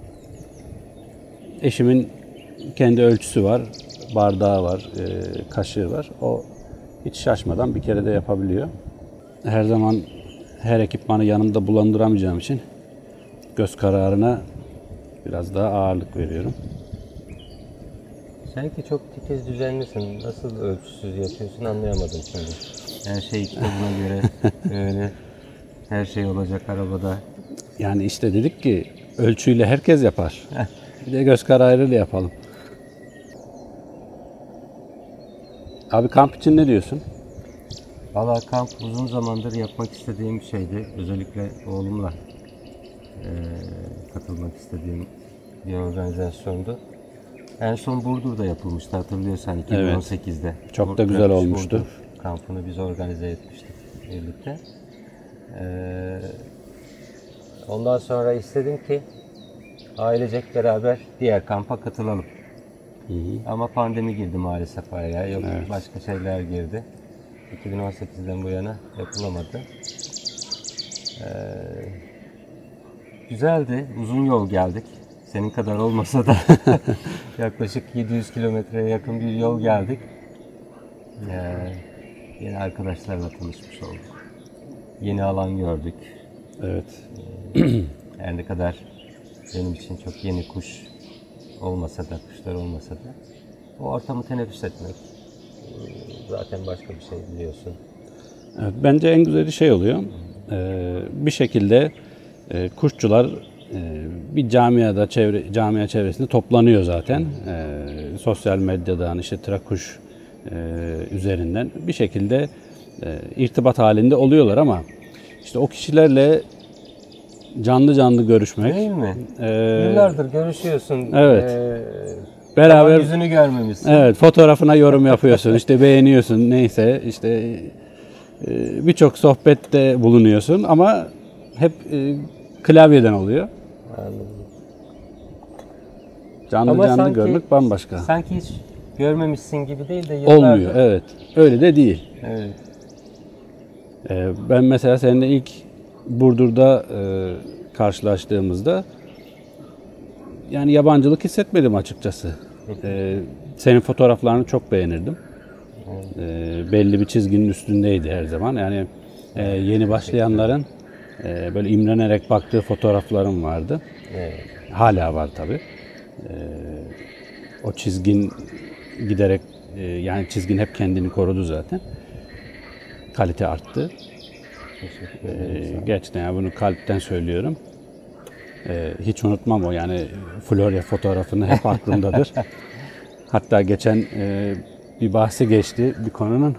Speaker 1: eşimin kendi ölçüsü var, bardağı var, e, kaşığı var. O hiç şaşmadan bir kere de yapabiliyor. Her zaman her ekipmanı yanımda bulundıramayacağım için göz kararına biraz daha ağırlık veriyorum.
Speaker 11: Sanki çok titiz düzenlisin. Nasıl ölçüsüz yapıyorsun anlayamadım şimdi. Her şey kitabına göre öyle her şey olacak arabada.
Speaker 1: Yani işte dedik ki ölçüyle herkes yapar. Bir de göz kararıyla yapalım. Abi kamp için ne diyorsun?
Speaker 11: Valla kamp uzun zamandır yapmak istediğim bir şeydi. Özellikle oğlumla e, katılmak istediğim bir organizasyondu. En son Burdur'da yapılmıştı hatırlıyorsan iki bin on sekizde.
Speaker 1: Evet. Çok da güzel olmuştu.
Speaker 11: Burdur kampını biz organize etmiştik birlikte. Ee, ondan sonra istedim ki ailecek beraber diğer kampa katılalım.
Speaker 1: Hı hı.
Speaker 11: Ama pandemi girdi maalesef araya. Yok
Speaker 1: Evet.
Speaker 11: başka şeyler girdi. iki bin on sekizden bu yana yapılamadı. Ee, güzeldi. Uzun yol geldik. Senin kadar olmasa da yaklaşık yedi yüz kilometreye yakın bir yol geldik. Ee, yeni arkadaşlarla tanışmış olduk. Yeni alan gördük.
Speaker 1: Evet.
Speaker 11: Ee, her ne kadar benim için çok yeni kuş olmasa da, kuşlar olmasa da o ortamı teneffüs etmek zaten başka bir şey biliyorsun.
Speaker 1: Evet, bence en güzeli şey oluyor. Ee, bir şekilde e, kuşçular e, bir camiada çevre camia çevresinde toplanıyor zaten. E, sosyal medyadan işte Trakuş e, üzerinden bir şekilde e, irtibat halinde oluyorlar ama işte o kişilerle canlı canlı görüşmek.
Speaker 11: Değil mi?
Speaker 1: E,
Speaker 11: Yıllardır görüşüyorsun.
Speaker 1: Evet.
Speaker 11: E,
Speaker 1: Beraber
Speaker 11: yüzünü görmemişsin.
Speaker 1: Evet, fotoğrafına yorum yapıyorsun, işte beğeniyorsun, neyse işte e, birçok sohbette bulunuyorsun ama hep e, klavyeden oluyor.
Speaker 11: Anladım.
Speaker 1: Canlı
Speaker 11: Ama
Speaker 1: canlı
Speaker 11: sanki-
Speaker 1: görmek bambaşka.
Speaker 11: Sanki hiç görmemişsin gibi değil de yıllardır.
Speaker 1: Olmuyor, evet. Öyle de değil.
Speaker 11: Evet.
Speaker 1: E, ben mesela seninle ilk Burdur'da e, karşılaştığımızda yani yabancılık hissetmedim açıkçası. E, senin fotoğraflarını çok beğenirdim. E, belli bir çizginin üstündeydi her zaman. Yani e, yeni başlayanların e, böyle imrenerek baktığı fotoğraflarım vardı.
Speaker 11: Evet.
Speaker 1: Hala var tabii. E, o çizgin giderek e, yani çizgin hep kendini korudu zaten. Kalite arttı.
Speaker 11: Teşekkür
Speaker 1: E,
Speaker 11: ederim.
Speaker 1: gerçekten yani bunu kalpten söylüyorum. E, hiç unutmam o yani Florya fotoğrafını hep aklımdadır. Hatta geçen e, bir bahsi geçti bir konunun.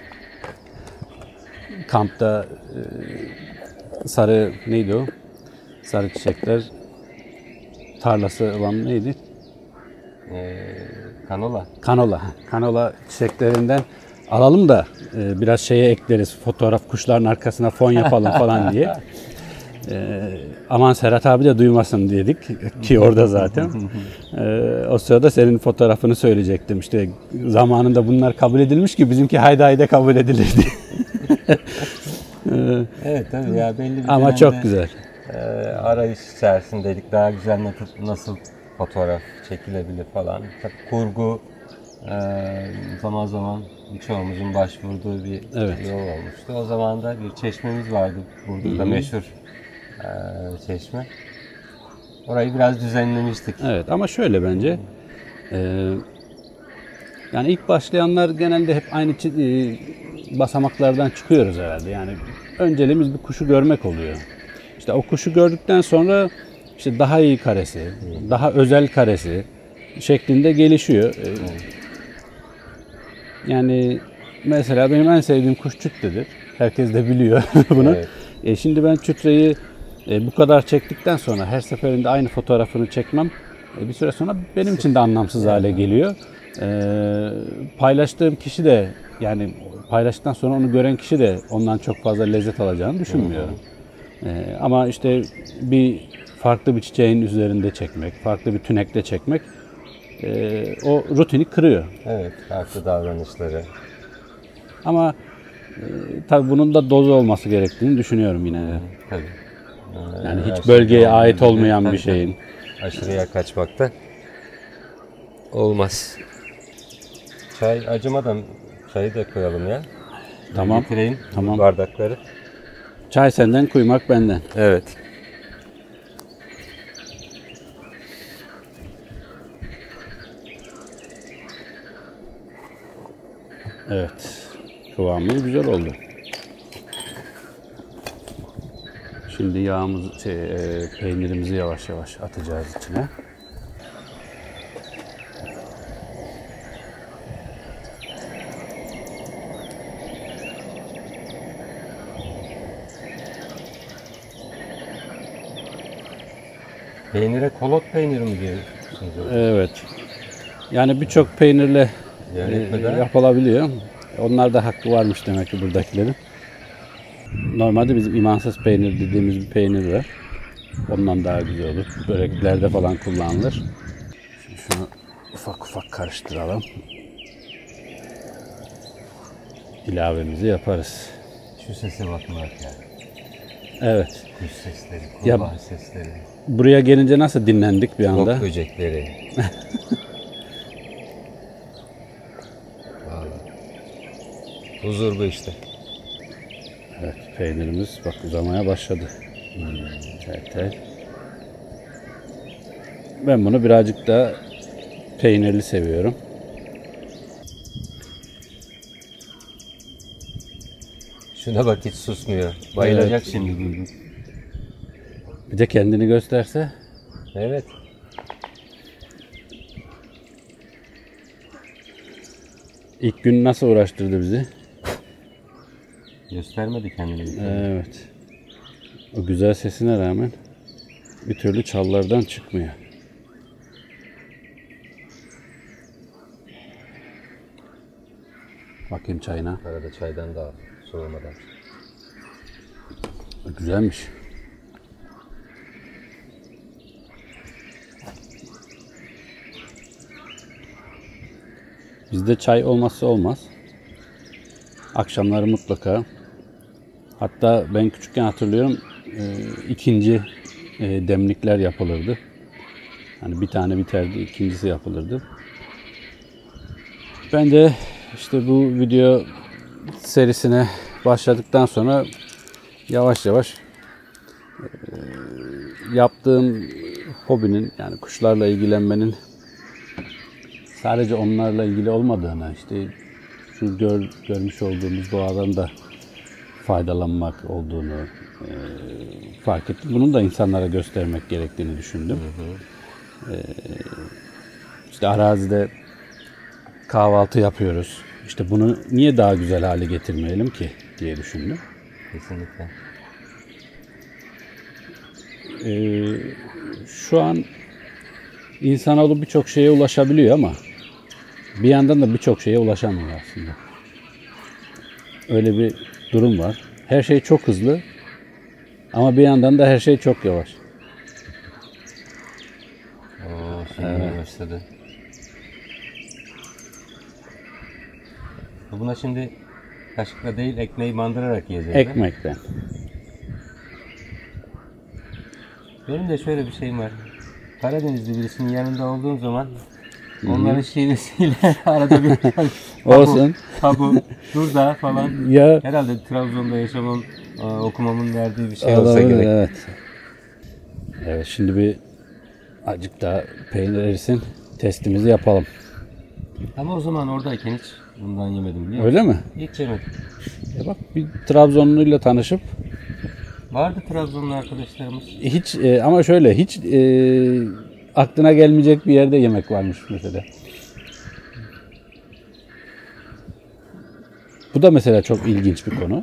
Speaker 1: Kampta e, sarı neydi o? Sarı çiçekler tarlası olan neydi?
Speaker 11: Ee, kanola.
Speaker 1: Kanola. Kanola çiçeklerinden alalım da e, biraz şeye ekleriz. Fotoğraf kuşların arkasına fon yapalım falan diye. E, aman Serhat abi de duymasın dedik ki orada zaten. E, o sırada senin fotoğrafını söyleyecektim. İşte zamanında bunlar kabul edilmiş ki bizimki haydi haydi kabul edilirdi. e,
Speaker 11: Evet tabii ya belli bir
Speaker 1: Ama
Speaker 11: dönemde,
Speaker 1: çok güzel.
Speaker 11: E, arayış içerisindeydik. Daha güzel nasıl, nasıl fotoğraf çekilebilir falan. Tabii kurgu e, zaman zaman birçoğumuzun başvurduğu bir
Speaker 1: Evet.
Speaker 11: yol olmuştu. O zaman da bir çeşmemiz vardı. Burada da meşhur e, çeşme. Orayı biraz düzenlemiştik.
Speaker 1: Evet ama şöyle bence e, yani ilk başlayanlar genelde hep aynı çi- e, basamaklardan çıkıyoruz herhalde. Yani önceliğimiz bir kuşu görmek oluyor. İşte o kuşu gördükten sonra işte daha iyi karesi, daha özel karesi şeklinde gelişiyor. E, yani mesela benim en sevdiğim kuş çüttedir. Herkes de biliyor bunu.
Speaker 11: Evet.
Speaker 1: E, şimdi ben çütreyi e, bu kadar çektikten sonra her seferinde aynı fotoğrafını çekmem e, bir süre sonra benim için de anlamsız hale geliyor. E, paylaştığım kişi de yani paylaştıktan sonra onu gören kişi de ondan çok fazla lezzet alacağını düşünmüyorum. E, ama işte bir farklı bir çiçeğin üzerinde çekmek, farklı bir tünekle çekmek e, o rutini kırıyor.
Speaker 11: Evet, farklı davranışları.
Speaker 1: Ama e, tabii bunun da dozu olması gerektiğini düşünüyorum yine de.
Speaker 11: Tabii. Ee,
Speaker 1: Yani
Speaker 11: her
Speaker 1: hiç
Speaker 11: şey
Speaker 1: bölgeye
Speaker 11: olmayan
Speaker 1: ait
Speaker 11: bir-
Speaker 1: olmayan
Speaker 11: tabii,
Speaker 1: bir şeyin.
Speaker 11: tabii. Aşırıya kaçmakta olmaz. Çay acımadan çayı da koyalım ya.
Speaker 1: Tamam.
Speaker 11: Getireyim
Speaker 1: Tamam.
Speaker 11: bardakları.
Speaker 1: Çay senden, kuymak benden.
Speaker 11: Evet.
Speaker 1: Evet. Kıvamı güzel oldu. Şimdi yağımız, şey, e, peynirimizi yavaş yavaş atacağız içine.
Speaker 11: Peynire kolot peyniri mi diyorsunuz?
Speaker 1: Evet. Yani birçok peynirle
Speaker 11: Yani
Speaker 1: e, yapılabiliyor. Onlar da hakkı varmış demek ki buradakilerin. Normalde bizim imansız peynir dediğimiz bir peynir var. Ondan daha güzel olur. Böreklerde falan kullanılır. Şimdi şunu ufak ufak karıştıralım. İlavemizi yaparız.
Speaker 11: Şu sese bakın bak ya.
Speaker 1: Evet.
Speaker 11: Kuş sesleri,
Speaker 1: Ya,
Speaker 11: kurbağa sesleri.
Speaker 1: Buraya gelince nasıl dinlendik bir anda?
Speaker 11: Bok böcekleri. Vallahi. Huzur bu işte.
Speaker 1: Evet, peynirimiz bak uzamaya başladı. Evet, evet. Ben bunu birazcık daha peynirli seviyorum.
Speaker 11: Şuna bak hiç susmuyor. Bayılacak
Speaker 1: Evet.
Speaker 11: şimdi.
Speaker 1: Bir de kendini gösterse.
Speaker 11: Evet.
Speaker 1: İlk gün nasıl uğraştırdı bizi?
Speaker 11: Göstermedi kendini.
Speaker 1: Evet. O güzel sesine rağmen bir türlü çallardan çıkmıyor. Bakayım çayına.
Speaker 11: Arada çaydan da soğumadan.
Speaker 1: Güzelmiş. Bizde çay olmazsa olmaz. Akşamları mutlaka. Hatta ben küçükken hatırlıyorum e, ikinci e, demlikler yapılırdı. Hani bir tane biterdi, ikincisi yapılırdı. Ben de işte bu video serisine başladıktan sonra yavaş yavaş e, yaptığım hobinin, yani kuşlarla ilgilenmenin sadece onlarla ilgili olmadığını, işte şu gör, görmüş olduğumuz doğadan da faydalanmak olduğunu e, fark ettim. Bunun da insanlara göstermek gerektiğini düşündüm. Hı hı. E, işte arazide kahvaltı yapıyoruz. İşte bunu niye daha güzel hale getirmeyelim ki diye düşündüm.
Speaker 11: Kesinlikle.
Speaker 1: E, şu an insanoğlu birçok şeye ulaşabiliyor ama bir yandan da birçok şeye ulaşamıyor aslında. Öyle bir durum var. Her şey çok hızlı ama bir yandan da her şey çok yavaş.
Speaker 11: Oo, şimdi
Speaker 1: Evet.
Speaker 11: başladı. Buna şimdi kaşıkla değil ekmeği bandırarak yiyeceğiz.
Speaker 1: Ekmekten.
Speaker 11: Benim de şöyle bir şeyim var. Karadenizli birisinin yanında olduğum zaman onların şivesiyle arada bir
Speaker 1: olsun.
Speaker 11: Tabu, Durda falan.
Speaker 1: Ya.
Speaker 11: Herhalde Trabzon'da yaşamam, okumamın verdiği bir şey
Speaker 1: Olabilir,
Speaker 11: olsa gerek.
Speaker 1: Evet. Evet, şimdi bir azıcık daha peynir erisin. Testimizi yapalım.
Speaker 11: Ama o zaman oradayken hiç bundan yemedim biliyor musun?
Speaker 1: Öyle mi?
Speaker 11: Hiç yemedim.
Speaker 1: Ya bak, bir Trabzonluyla tanışıp
Speaker 11: Vardı Trabzonlu arkadaşlarımız.
Speaker 1: hiç e, ama şöyle hiç e, aklına gelmeyecek bir yerde yemek varmış mesela. Bu da mesela çok ilginç bir konu.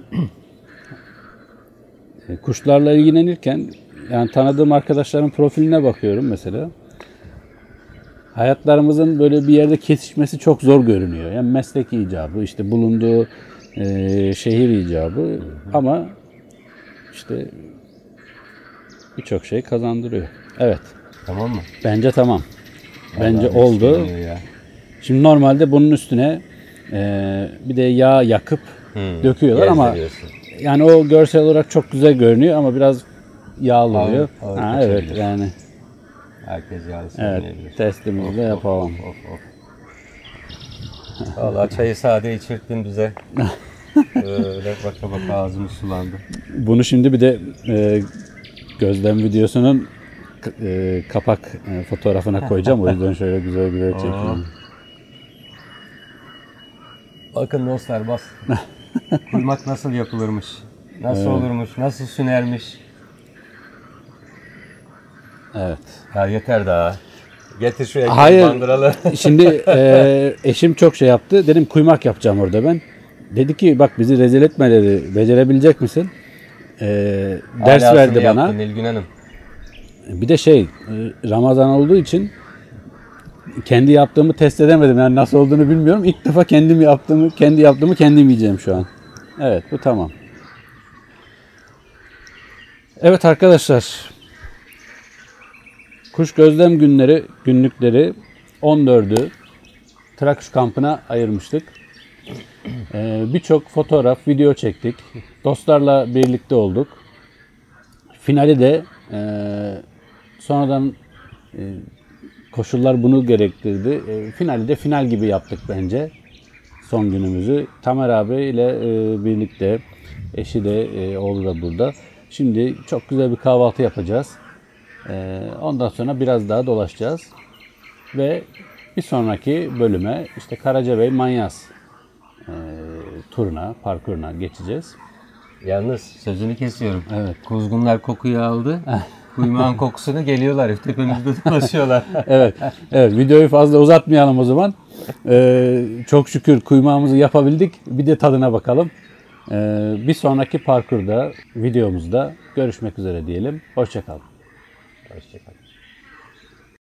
Speaker 1: E, kuşlarla ilgilenirken yani tanıdığım arkadaşların profiline bakıyorum mesela. Hayatlarımızın böyle bir yerde kesişmesi çok zor görünüyor. Yani meslek icabı, işte bulunduğu e, şehir icabı ama işte birçok şey kazandırıyor. Evet.
Speaker 11: Tamam mı?
Speaker 1: Bence tamam. Bence
Speaker 11: Vallahi
Speaker 1: oldu.
Speaker 11: ya.
Speaker 1: Şimdi normalde bunun üstüne e, bir de yağ yakıp
Speaker 11: Hmm,
Speaker 1: döküyorlar ama
Speaker 11: gezdiriyorsun.
Speaker 1: yani o görsel olarak çok güzel görünüyor ama biraz yağlı
Speaker 11: Ağır-
Speaker 1: oluyor.
Speaker 11: ağır
Speaker 1: Ha, evet
Speaker 11: kaçabilir.
Speaker 1: yani.
Speaker 11: Herkes yağlı
Speaker 1: Evet,
Speaker 11: sevmeyebilir.
Speaker 1: testimizi de yapalım.
Speaker 11: Of, of. Vallahi çayı sade içirttin bize. Öyle baka baka ağzımız sulandı.
Speaker 1: Bunu şimdi bir de e, gözlem videosunun e, kapak e, fotoğrafına koyacağım. O yüzden şöyle güzel güzel çekeyim.
Speaker 11: Bakın dostlar bak. Kuymak nasıl yapılırmış? Nasıl
Speaker 1: Evet.
Speaker 11: olurmuş? Nasıl sünermiş?
Speaker 1: Evet.
Speaker 11: Ya yeter daha. Getir şu ekmeği
Speaker 1: Hayır.
Speaker 11: bandıralım.
Speaker 1: Şimdi e, eşim çok şey yaptı. Dedim kuymak yapacağım orada ben. Dedi ki bak bizi rezil etme dedi. Becerebilecek misin? E, ders
Speaker 11: Alasını
Speaker 1: verdi bana.
Speaker 11: yaptın Nilgün Hanım.
Speaker 1: Bir de şey e, Ramazan olduğu için kendi yaptığımı test edemedim. Yani nasıl olduğunu bilmiyorum. İlk defa kendim yaptığımı, kendi yaptığımı kendim yiyeceğim şu an. Evet, bu tamam. Evet arkadaşlar. Kuş gözlem günleri, günlükleri on dördü Trakuş kampına ayırmıştık. Ee, Birçok fotoğraf, video çektik. Dostlarla birlikte olduk. Finali de e, sonradan e, koşullar bunu gerektirdi. E, finali de final gibi yaptık bence. Son günümüzü. Tamer abi ile e, birlikte, eşi de e, oğlu da burada. Şimdi çok güzel bir kahvaltı yapacağız. E, ondan sonra biraz daha dolaşacağız. Ve bir sonraki bölüme işte Karacabey Manyas e, turuna, parkuruna geçeceğiz.
Speaker 11: Yalnız sözünü kesiyorum.
Speaker 1: Evet.
Speaker 11: Kuzgunlar kokuyu aldı. Kuymağın kokusunu geliyorlar. Tepemizde dolaşıyorlar.
Speaker 1: Evet. Evet. Videoyu fazla uzatmayalım o zaman. Ee, çok şükür kuymağımızı yapabildik. Bir de tadına bakalım. Ee, bir sonraki parkurda, videomuzda görüşmek üzere diyelim. Hoşça kalın.
Speaker 11: Hoşçakalın.